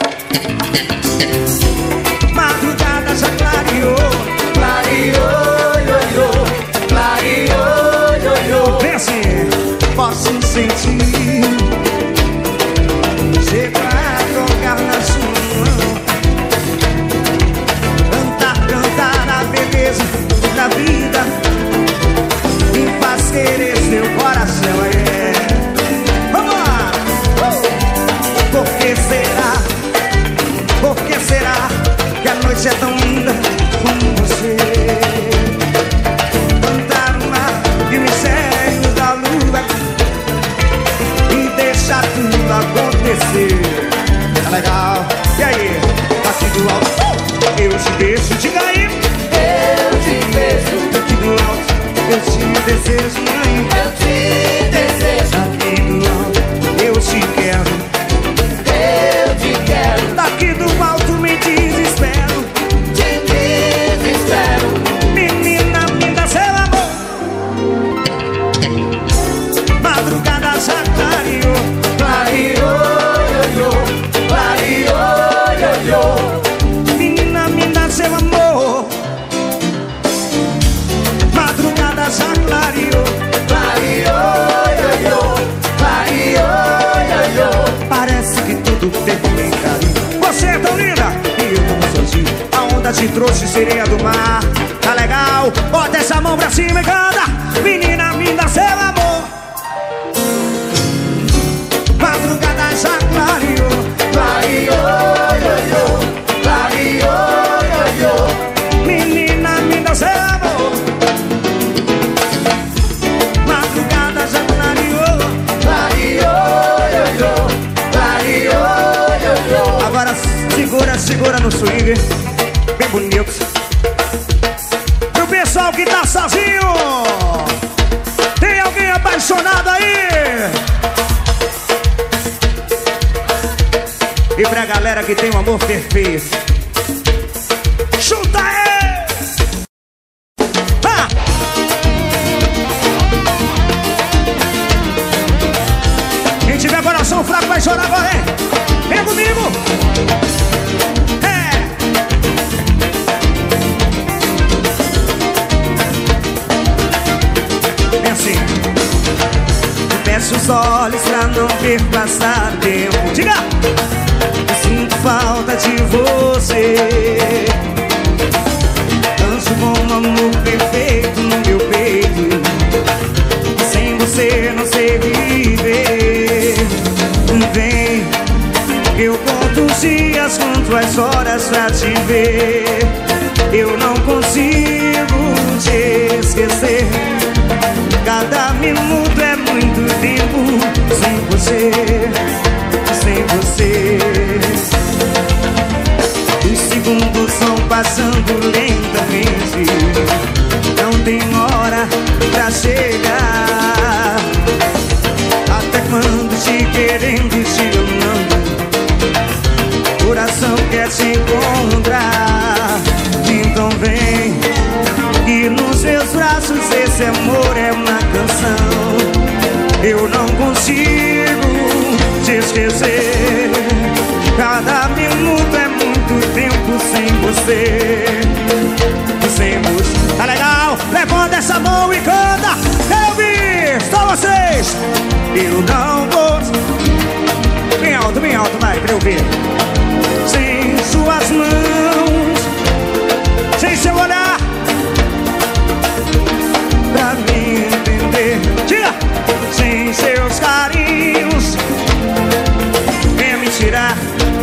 Speaker 1: Madrugada já clareou.
Speaker 2: Clareou, ioiô. Clareou, ioiô.
Speaker 1: Vem assim, posso sentir. Chega a tocar na sua mão. Cantar, cantar a beleza da vida me faz querer seu coração. É. Vamos lá! Por que será? Por que será que a noite é tão linda como você? Cantar o mar e o mistério da lua e deixar tudo acontecer. Tá legal? E aí? Aqui do alto, eu te deixo, diga aí.
Speaker 2: Eu te vejo.
Speaker 1: Aqui do alto, eu te desejo, mãe.
Speaker 2: Eu te desejo.
Speaker 1: Aqui do alto, eu te quero.
Speaker 2: Eu te quero.
Speaker 1: Daqui do alto me desespero.
Speaker 2: Te desespero.
Speaker 1: Menina, me dá seu amor. Madrugada já clareou.
Speaker 2: Clareou, ioiô. Clareou, ioiô.
Speaker 1: Menina, me dá seu amor. Madrugada já clareou.
Speaker 2: Clareou, ioiô. Clareou, ioiô.
Speaker 1: Parece que tudo tem bem carinho. Você é tão linda e eu tão sozinho. A onda te trouxe sereia do mar. Tá legal? Bota essa mão pra cima e canta. Menina, me dá seu amor. Madrugada já clareou.
Speaker 2: Clareou, ioiô. Clareou, ioiô.
Speaker 1: Menina, me dá seu amor. Madrugada já clareou.
Speaker 2: Clareou, ioiô. Clareou, ioiô.
Speaker 1: Agora segura, segura no swing. Bem bonito. Pro pessoal que tá sozinho, tem alguém apaixonado aí? E pra galera que tem um amor perfeito, chuta aí! Ah! Quem tiver coração fraco vai chorar agora, hein? Vem comigo! É! É assim. Fecha os olhos pra não ver passar tempo. Diga! Sinto falta de você. Danço com um amor perfeito no meu peito. Sem você não sei viver. Vem, eu conto os dias, conto as horas pra te ver. Eu não consigo te esquecer. Cada minuto é muito tempo sem você, sem você. Os segundos vão passando lentamente. Não tem hora pra chegar. eu não consigo te esquecer. Cada minuto é muito tempo sem você. Sem você. Tá legal? Levanta essa mão e canta. Quero ouvir, só vocês. Eu não vou. Bem alto, vai, pra eu ouvir. Sem suas mãos, sem seu olhar, pra me entender. Tira! Sem seus carinhos, vem me tirar.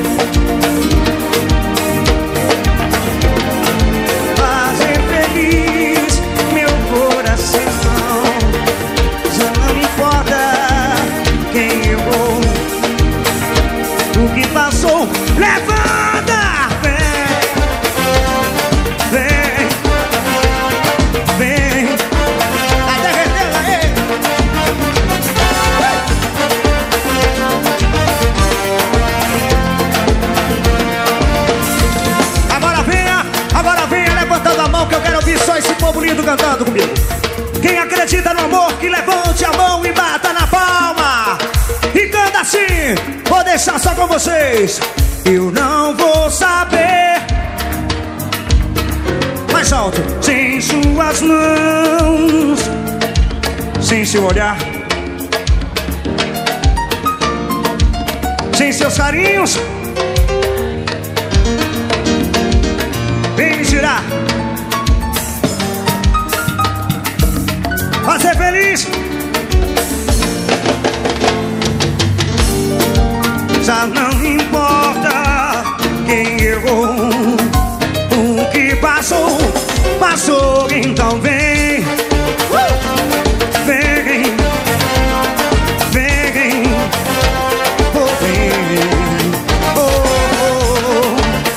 Speaker 1: Fazer feliz meu coração. Já não importa quem eu vou, o que passou. Levanta! Vem, vem, vem. Até retela aí. Agora venha levantando a mão que eu quero ouvir só esse povo lindo cantando comigo. Quem acredita no amor, que levante a mão e bata na palma. E canta assim, vou deixar só com vocês. Eu não vou saber. Mais alto. Sem suas mãos, sem seu olhar, sem seus carinhos, vem me tirar. Fazer feliz. Já não importa quem errou, o que passou, passou. Então vem, vem, vem, oh, vem, oh, oh.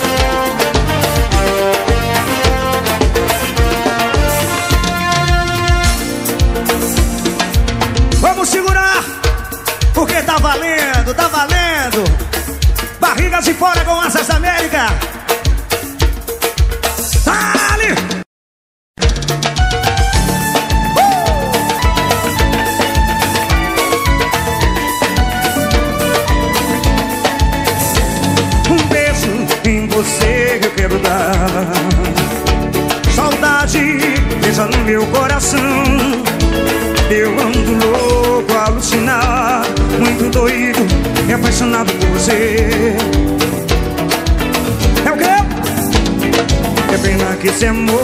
Speaker 1: Vamos segurar, porque tá valendo, tá valendo. Barrigas de fora com asas da América. Dale! Um beijo em você eu quero dar. Saudade beija no meu coração. Eu ando louco, alucinado, muito doido, apaixonado por você. É o quê? É pena que esse amor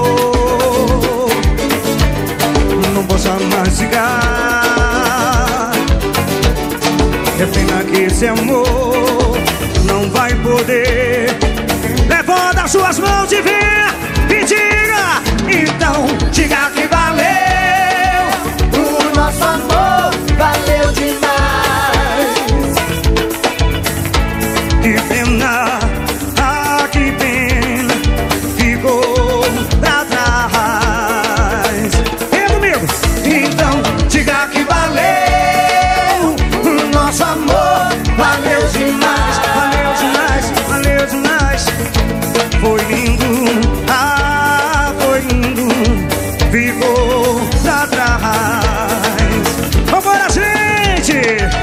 Speaker 1: não possa mais ficar. É pena que esse amor não vai poder. Levanta as suas mãos e vem e diga. Então diga que valeu.
Speaker 2: Nosso amor valeu demais.
Speaker 1: Que pena, ah, que pena, ficou pra trás. Vem comigo. Então diga que valeu.
Speaker 2: O nosso amor valeu demais.
Speaker 1: Valeu demais, valeu demais. Foi lindo, ah, foi lindo, ficou pra trás. Vambora, gente!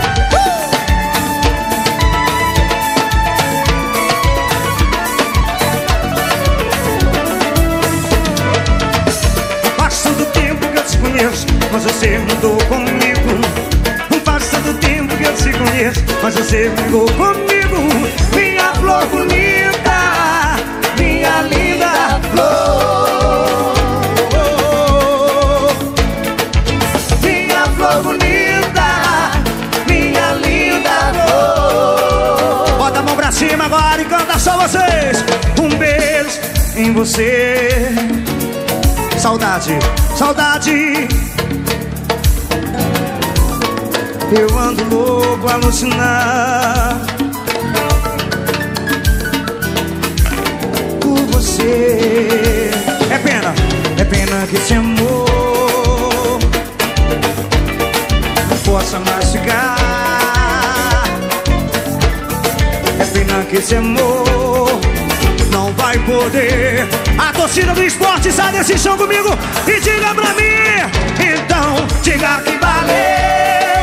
Speaker 1: Faz tanto tempo que eu te conheço, mas você mudou comigo. Faz tanto tempo que eu te conheço, mas você mudou comigo. Minha flor bonita, minha linda flor. Minha flor bonita, minha linda flor. Bota a mão pra cima agora e canta só vocês. Um beijo em você. Saudade, saudade. Eu ando louco, alucinar por você. É pena que esse amor não possa mais ficar. É pena que esse amor não vai poder. A torcida do esporte sai desse chão comigo e diga pra mim. Então diga que valeu.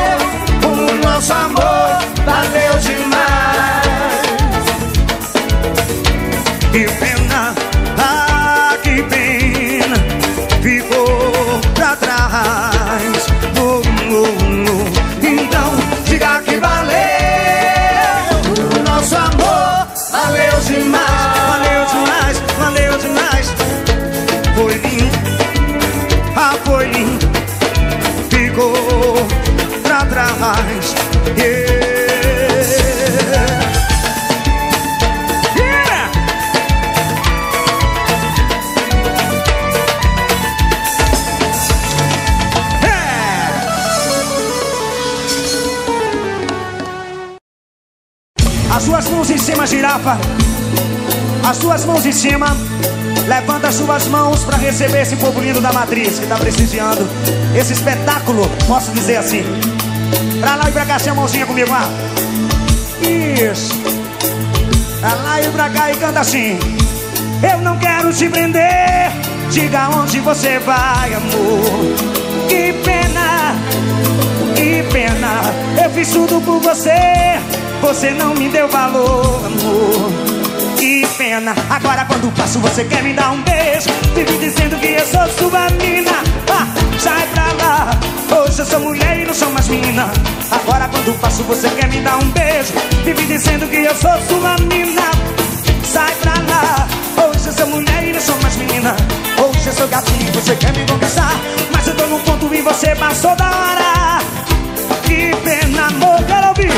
Speaker 1: atrás. As suas mãos em cima, girafa. As suas mãos em cima. Levanta as suas mãos pra receber esse povo lindo da matriz que tá prestigiando esse espetáculo, posso dizer assim. Pra lá e pra cá, sem a mãozinha comigo, ah. Isso. Pra lá e pra cá e canta assim. Eu não quero te prender, diga onde você vai, amor. Que pena, que pena. Eu fiz tudo por você, você não me deu valor, amor. Que pena, agora quando passo você quer me dar um beijo. Vive dizendo que eu sou sua mina. Ah, sai pra lá, hoje eu sou mulher e não sou mais mina. Agora quando passo você quer me dar um beijo. Vive dizendo que eu sou sua mina. Sai pra lá, hoje eu sou mulher e não sou mais menina. Hoje eu sou gatinho e você quer me conquistar, mas eu tô num ponto e você passou da hora. Que pena, amor, quero ouvir.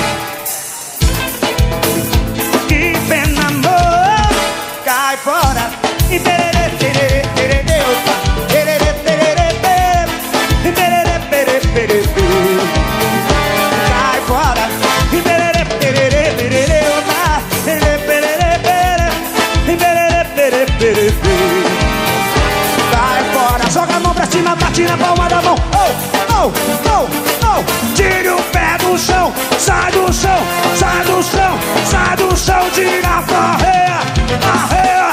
Speaker 1: Que pena, amor, cai fora. E tererê, tererê, tererê, opa. Tererê, tererê, tererê. E tererê, tererê, tererê. Cai fora. E tererê, tererê, tererê, opa. Tererê, tererê, tererê. E tererê, tererê, tererê. Cai fora. Joga a mão pra cima, bate na palma da mão. Oh, oh, oh, oh. Tire o pé do chão, sai do chão, sai do chão, sai do chão, girafa, arreia, arreia.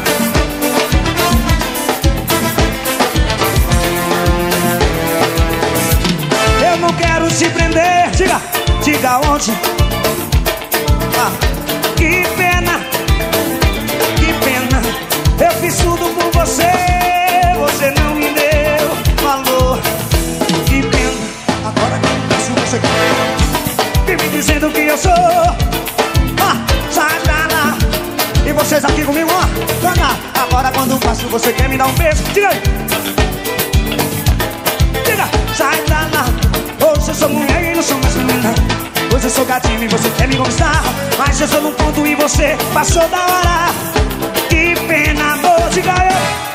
Speaker 1: Eu não quero te prender, diga, diga onde. Ah, que pena, que pena. Eu fiz tudo por você, você não me deu valor. Que pena, agora que eu peço você vive dizendo que eu sou. Ah, sai pra lá. E vocês aqui comigo, ó, canta. Agora quando passo você quer me dar um beijo. Diga aí. Diga, sai pra lá. Hoje eu sou mulher e não sou mais menina. Hoje eu sou gatinho e você quer me conquistar, mas eu sou num ponto e você passou da hora. Que pena, amor, diga eu.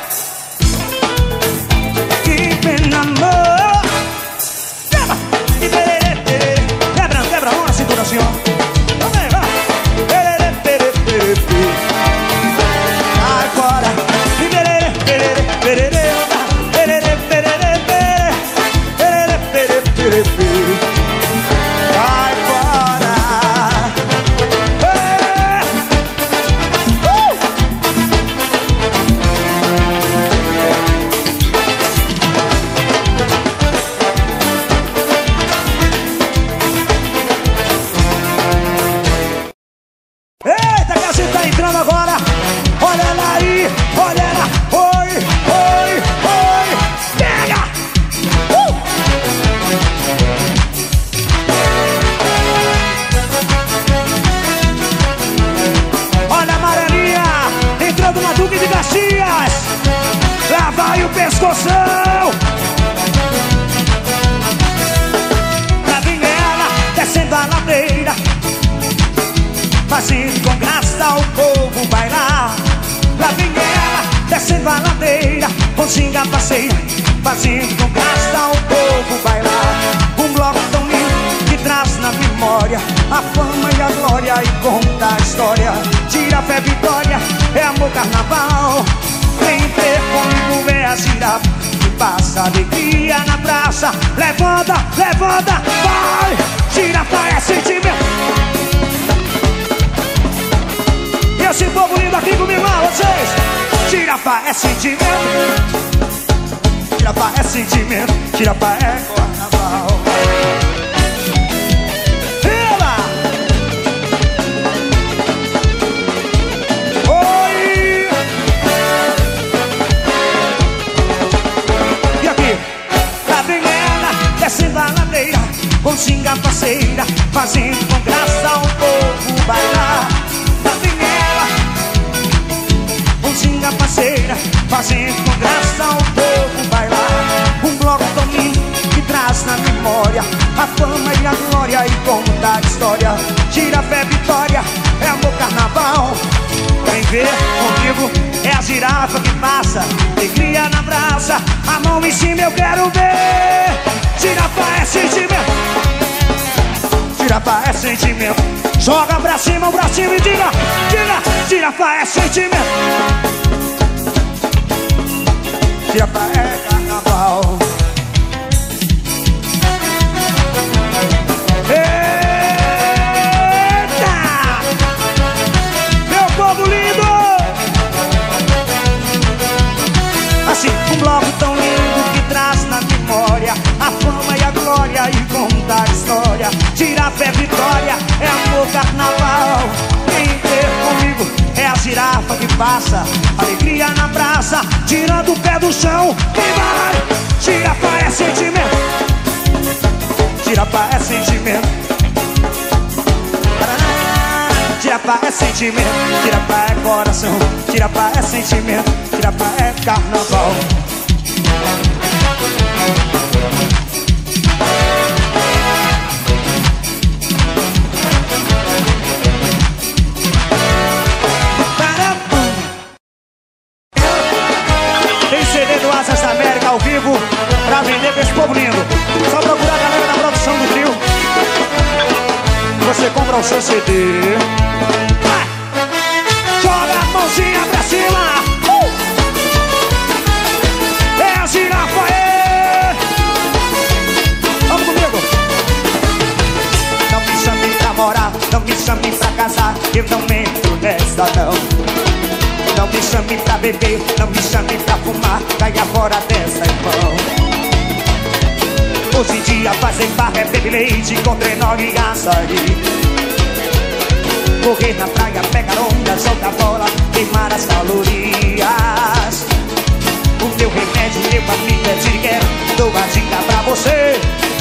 Speaker 1: Que pena, amor. Quebra, e tererê, tererê. Quebra, quebra, vamos na cintura assim, ó. Vem, vai. Tererê, tererê, tererê. Sai fora. E tererê, tererê, tererê. Tererê, tererê, tererê. Tererê, tererê, tererê. Sai fora. Eita, que a gente tá entrando agora. Olha ela aí, olha ela. Oi, oi, oi. Pega! Olha a amarelinha entrando na Duque de Caxias. Lá vai o pescoção. Lá vem ela descendo a ladeira, fazendo com graça o povo bailar. Lá vem ela descendo a ladeira, com ginga passeia, fazendo com graça o povo bailar. Um bloco tão lindo que traz na memória a fama e a glória e conta a história. Tira a fé, vitória, é amor, carnaval. Vem ter comigo, é a girafa que passa alegria na praça. Levanta, levanta, vai. Girafa é sentimento. E esse povo lindo aqui comigo, vocês. Girafa é sentimento. Girafa é sentimento. Girafa é carnaval. Ela! Oi! E aqui? Lá vem ela, descendo a ladeira, com ginga parceira, fazendo com graça ao povo bailar. Lá vem ela, com ginga parceira, fazendo com graça ao povo bailar. Um bloco tão lindo que traz traz na memória a fama e a glória e conta a história. Girafa é vitória, é amor carnaval. Vem ver comigo, é a girafa que passa, alegria na praça, a mão em cima eu quero ver. Girafa é sentimento, girafa é sentimento. Joga pra cima e diga, diga, girafa é sentimento. Girafa é carnaval. Eita! Meu povo lindo! Assim, um bloco tão lindo que traz na memória a fama e a glória e conta a história. Girafa é vitória, é amor carnaval. Quem ter comigo é a girafa que passa, alegria na praça, tirando o pé do chão. Quem vai? Girafa é sentimento, girafa é sentimento. Girafa é sentimento, girafa é coração, girafa é sentimento, girafa é carnaval. Tem CD do Asas da América ao vivo pra vender pra esse povo lindo. Só procurar a galera da produção do trio, você compra o seu CD. Vai! Joga a mãozinha pra cima. É a girafa, é! Vamos comigo. Não me chame pra morar, não me chame pra casar, eu não entro nessa não. Não me chame pra beber, não me chame pra fumar, caia fora dessa, irmão. Hoje em dia fazer barra é beber leite com trenó e açaí. Correr na praia, pegar onda, jogar bola, queimar as calorias. O meu remédio, meu amigo é Tiriguero, dou a dica pra você.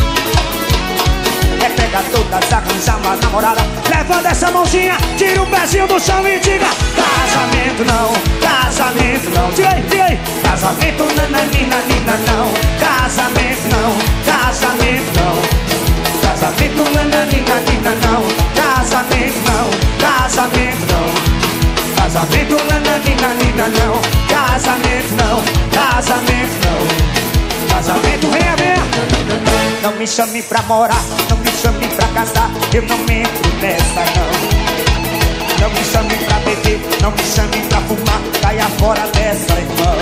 Speaker 1: É pegar todas, arranjar uma namorada, levando essa mãozinha, tira o pezinho do chão e diga: casamento não, casamento não. Diga aí, diga aí. Casamento nananina, nina não. Casamento não, casamento não. Casamento nananina, nina não. Casamento não, casamento não. Casamento nananina, nina não. Casamento não, casamento não. Casamento vem a ver. Não me chame pra morar, não me chame pra casar, eu não entro nessa não. Não me chame pra beber, não me chame pra fumar, caia fora dessa, irmão.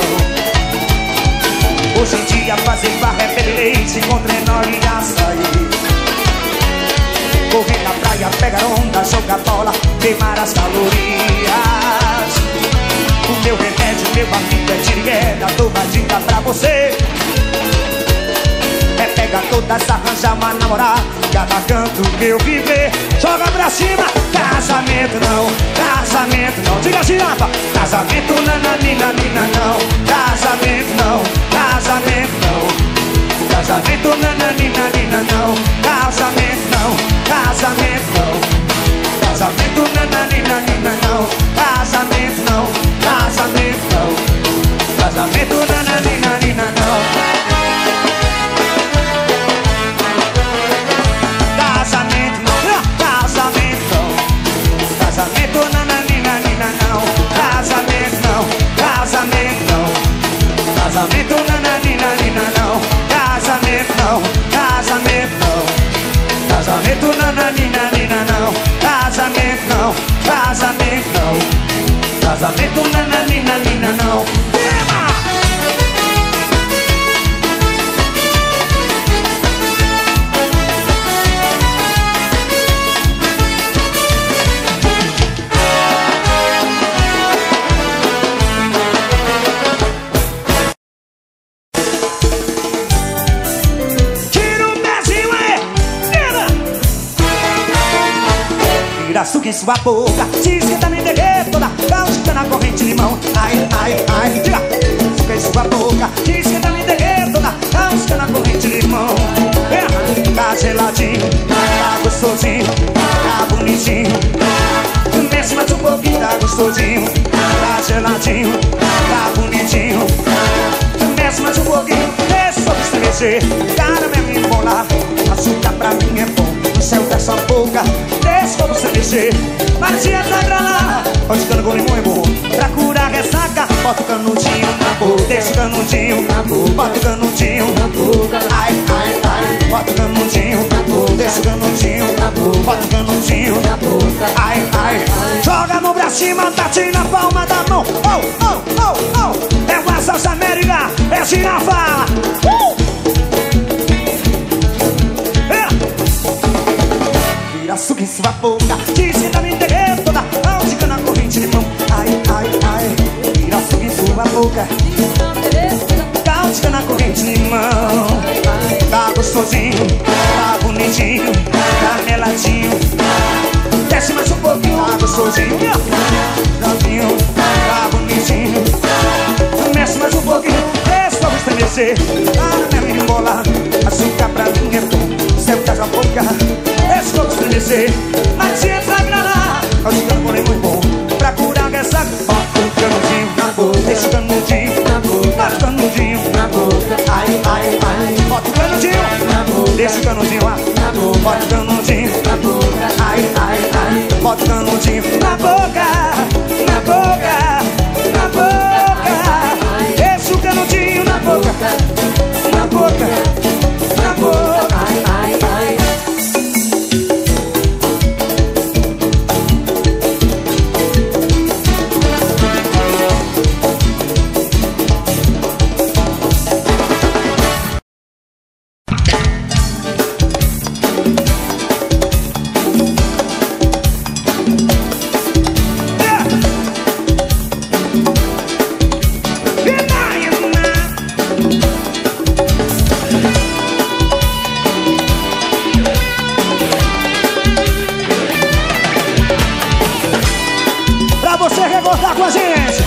Speaker 1: Hoje em dia fazer barra é beber leite com trenó e açaí. Correr na praia, pegar onda, jogar bola, queimar as calorias. O meu remédio, meu amigo é Tiriguera, dou uma dica pra você. É pegar todas, arranjar uma namorada, cada canto que eu viver, joga pra cima. Casamento não, casamento não. Diga girafa. Casamento nananina, nina não. Casamento não, casamento não. Casamento nananina, nina não. Casamento não, casamento não. Casamento nananina, nina não. Casamento não, casamento não. Casamento nananina, nina não. Casamento nananina, nina não. Casamento não, casamento não. Casamento nananina, nina não. Casamento não, casamento não. Casamento nananina, nina não. Casamento não, casamento não. Casamento nananina, nina não. Açúcar em sua boca, se esquenta nem derreter toda, cáustica na corrente limão. Ai, ai, ai, tira. Açúcar em sua boca, se esquenta nem derreter toda, cáustica na corrente limão. Tá geladinho, tá gostosinho, tá bonitinho. Desce mais um pouquinho, tá gostosinho. Tá geladinho, tá bonitinho. Desce mais um pouquinho, deixa eu estremecer. Cara mesmo embolado. Hoje cano com limão é bom. Pra curar ressaca, bota o canudinho na boca. Deixa o canudinho na boca. Bota o canudinho na boca. Ai, ai, ai. Bota o canudinho na boca. Deixa o canudinho na boca. Bota o canudinho na boca. Ai, ai. Joga a mão pra cima, bate na palma da mão. Oh, oh, oh, oh. É uma salsa América, é girafa. Vira suco em sua boca. Diz que tá me entendendo toda. Fica na corrente de mão. Ai, ai, ai. Vira suco em sua boca. Cáutica na corrente de mão. Tá gostosinho, tá bonitinho, tá meladinho. Desce mais um pouquinho. Tá gostosinho, novinho, tá bonitinho. Desce mais um pouquinho. Desce pra estremecer. Ah, minha embola. Açúcar pra mim é bom. Sempre tá na boca. Desce pra estremecer. Mas se entra granar. Hoje eu morei muito bom. Pra curar essa. Bota o canudinho na boca. Deixa o canudinho na boca. Bota o canudinho na boca. Ai, ai, ai. Bota o canudinho na boca. Deixa o canudinho lá na boca. Bota o canudinho na boca. Ai, ai, ai. Bota o canudinho na boca. Na boca. Na boca. Deixa o canudinho na boca. Na boca. Na boca. Ai, ai, ai. Recordar com a gente.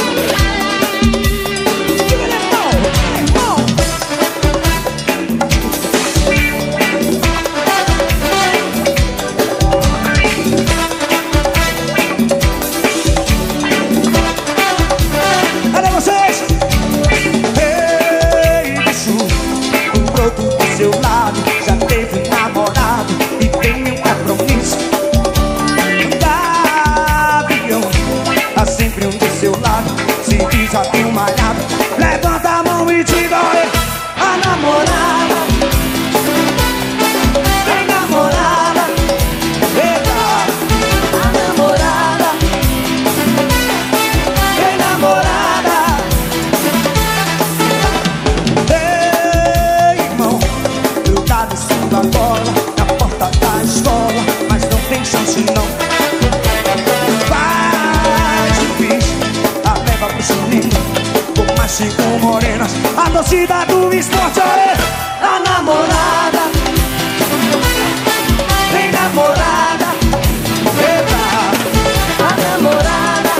Speaker 1: Cadê vocês? Ei, bicho, o broto do seu lado já teve um namorado e tem um compromisso. Sempre um do seu lado, se diz já tem um malhado. Levanta a mão e diga: olha, a namorada. Tem namorada. Eita, a namorada. Tem namorada. Ei, irmão, eu tá descendo agora na porta da escola, mas não tem chance não. Com mais 5 morenas, a torcida do esporte, olha, a namorada. Tem namorada. Eita, a namorada.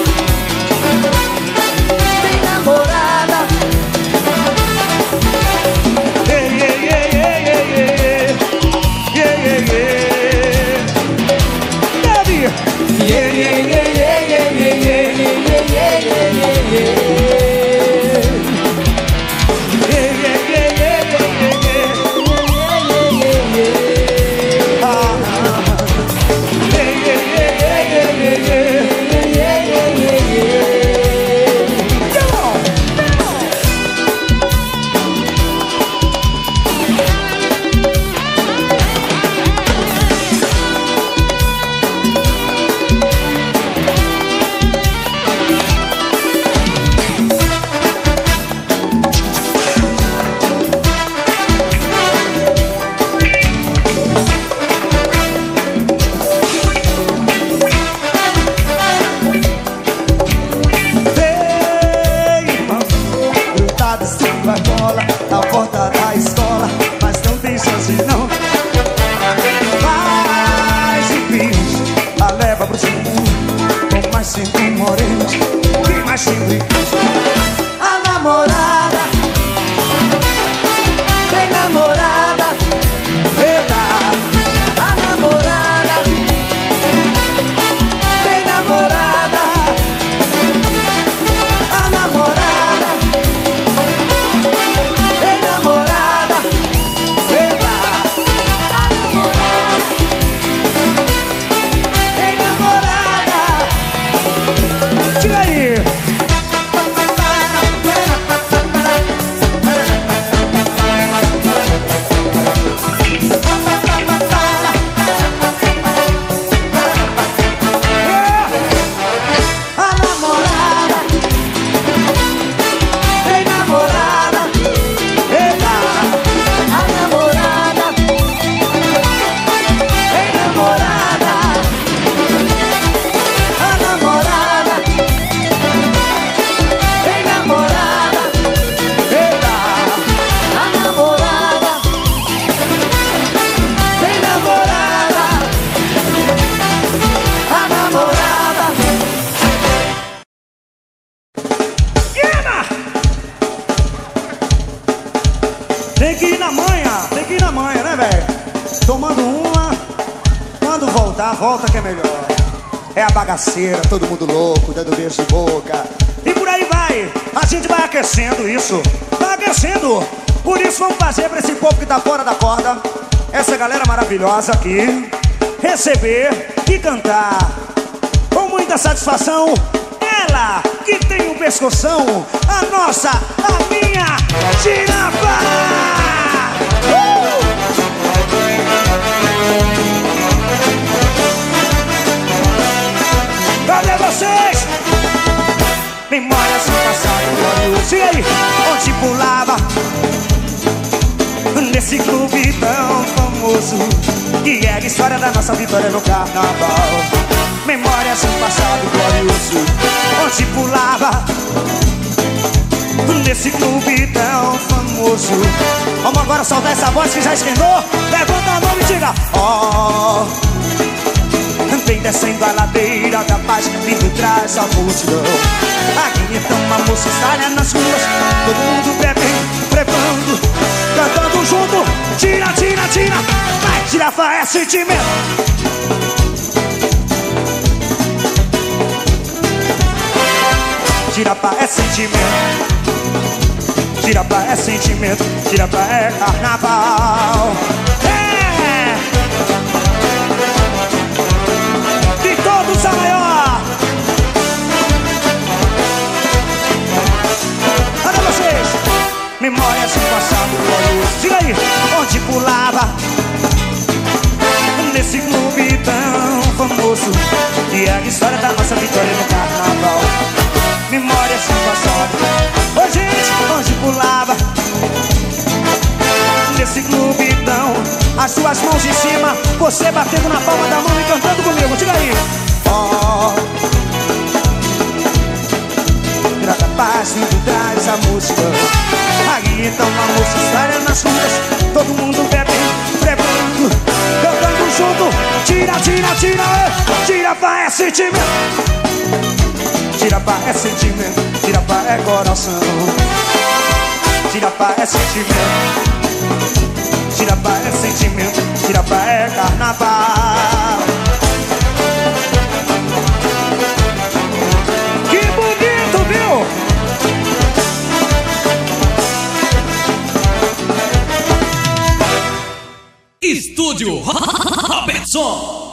Speaker 1: Tem namorada. Ei, ei, ei, ei, ei, ei, ei, ei, ei, ei, ei, ei, ei, ei. velho? Tomando uma, quando voltar, volta que é melhor. É a bagaceira, todo mundo louco, dando beijo de boca. E por aí vai, a gente vai aquecendo isso. Vai aquecendo. Por isso vamos fazer pra esse povo que tá fora da corda, essa galera maravilhosa aqui, receber e cantar com muita satisfação. Ela que tem um pescoção, a nossa, a minha Girafa! Cadê vocês? Memórias do passado glorioso. E aí, onde pulava nesse clube tão famoso, que é a história da nossa vitória no carnaval. Memórias do passado glorioso, onde pulava nesse clube tão famoso. Vamos agora soltar essa voz que já esquentou. Levanta a mão e diga: ó, vem descendo a ladeira da paz, vindo traz a multidão. Aqui então uma moça sai nas ruas, todo mundo bebendo, prevando, cantando junto. Tira, tira, tira, vai, Girafa é sentimento. Girafa é sentimento. Girafa é sentimento. Girafa é carnaval. É! De todos a maior. Cadê vocês? Memórias do passado glorioso. Diga aí, onde pulava nesse clube tão famoso, que é a história da nossa vitória no carnaval. Memórias do passado. Ô gente, onde pulava nesse clube tão, as suas mãos em cima, você batendo na palma da mão e cantando comigo. Diga aí. Ó, grata paz, vindo traz a música. Aí então a moça sai nas ruas, todo mundo bebendo, prevando, cantando junto. Tira, tira, tira, Girafa é sentimento. Girafa é sentimento, Girafa é coração. Girafa é sentimento, Girafa é sentimento, Girafa é carnaval. Que bonito, viu?
Speaker 3: Estúdio Robertson.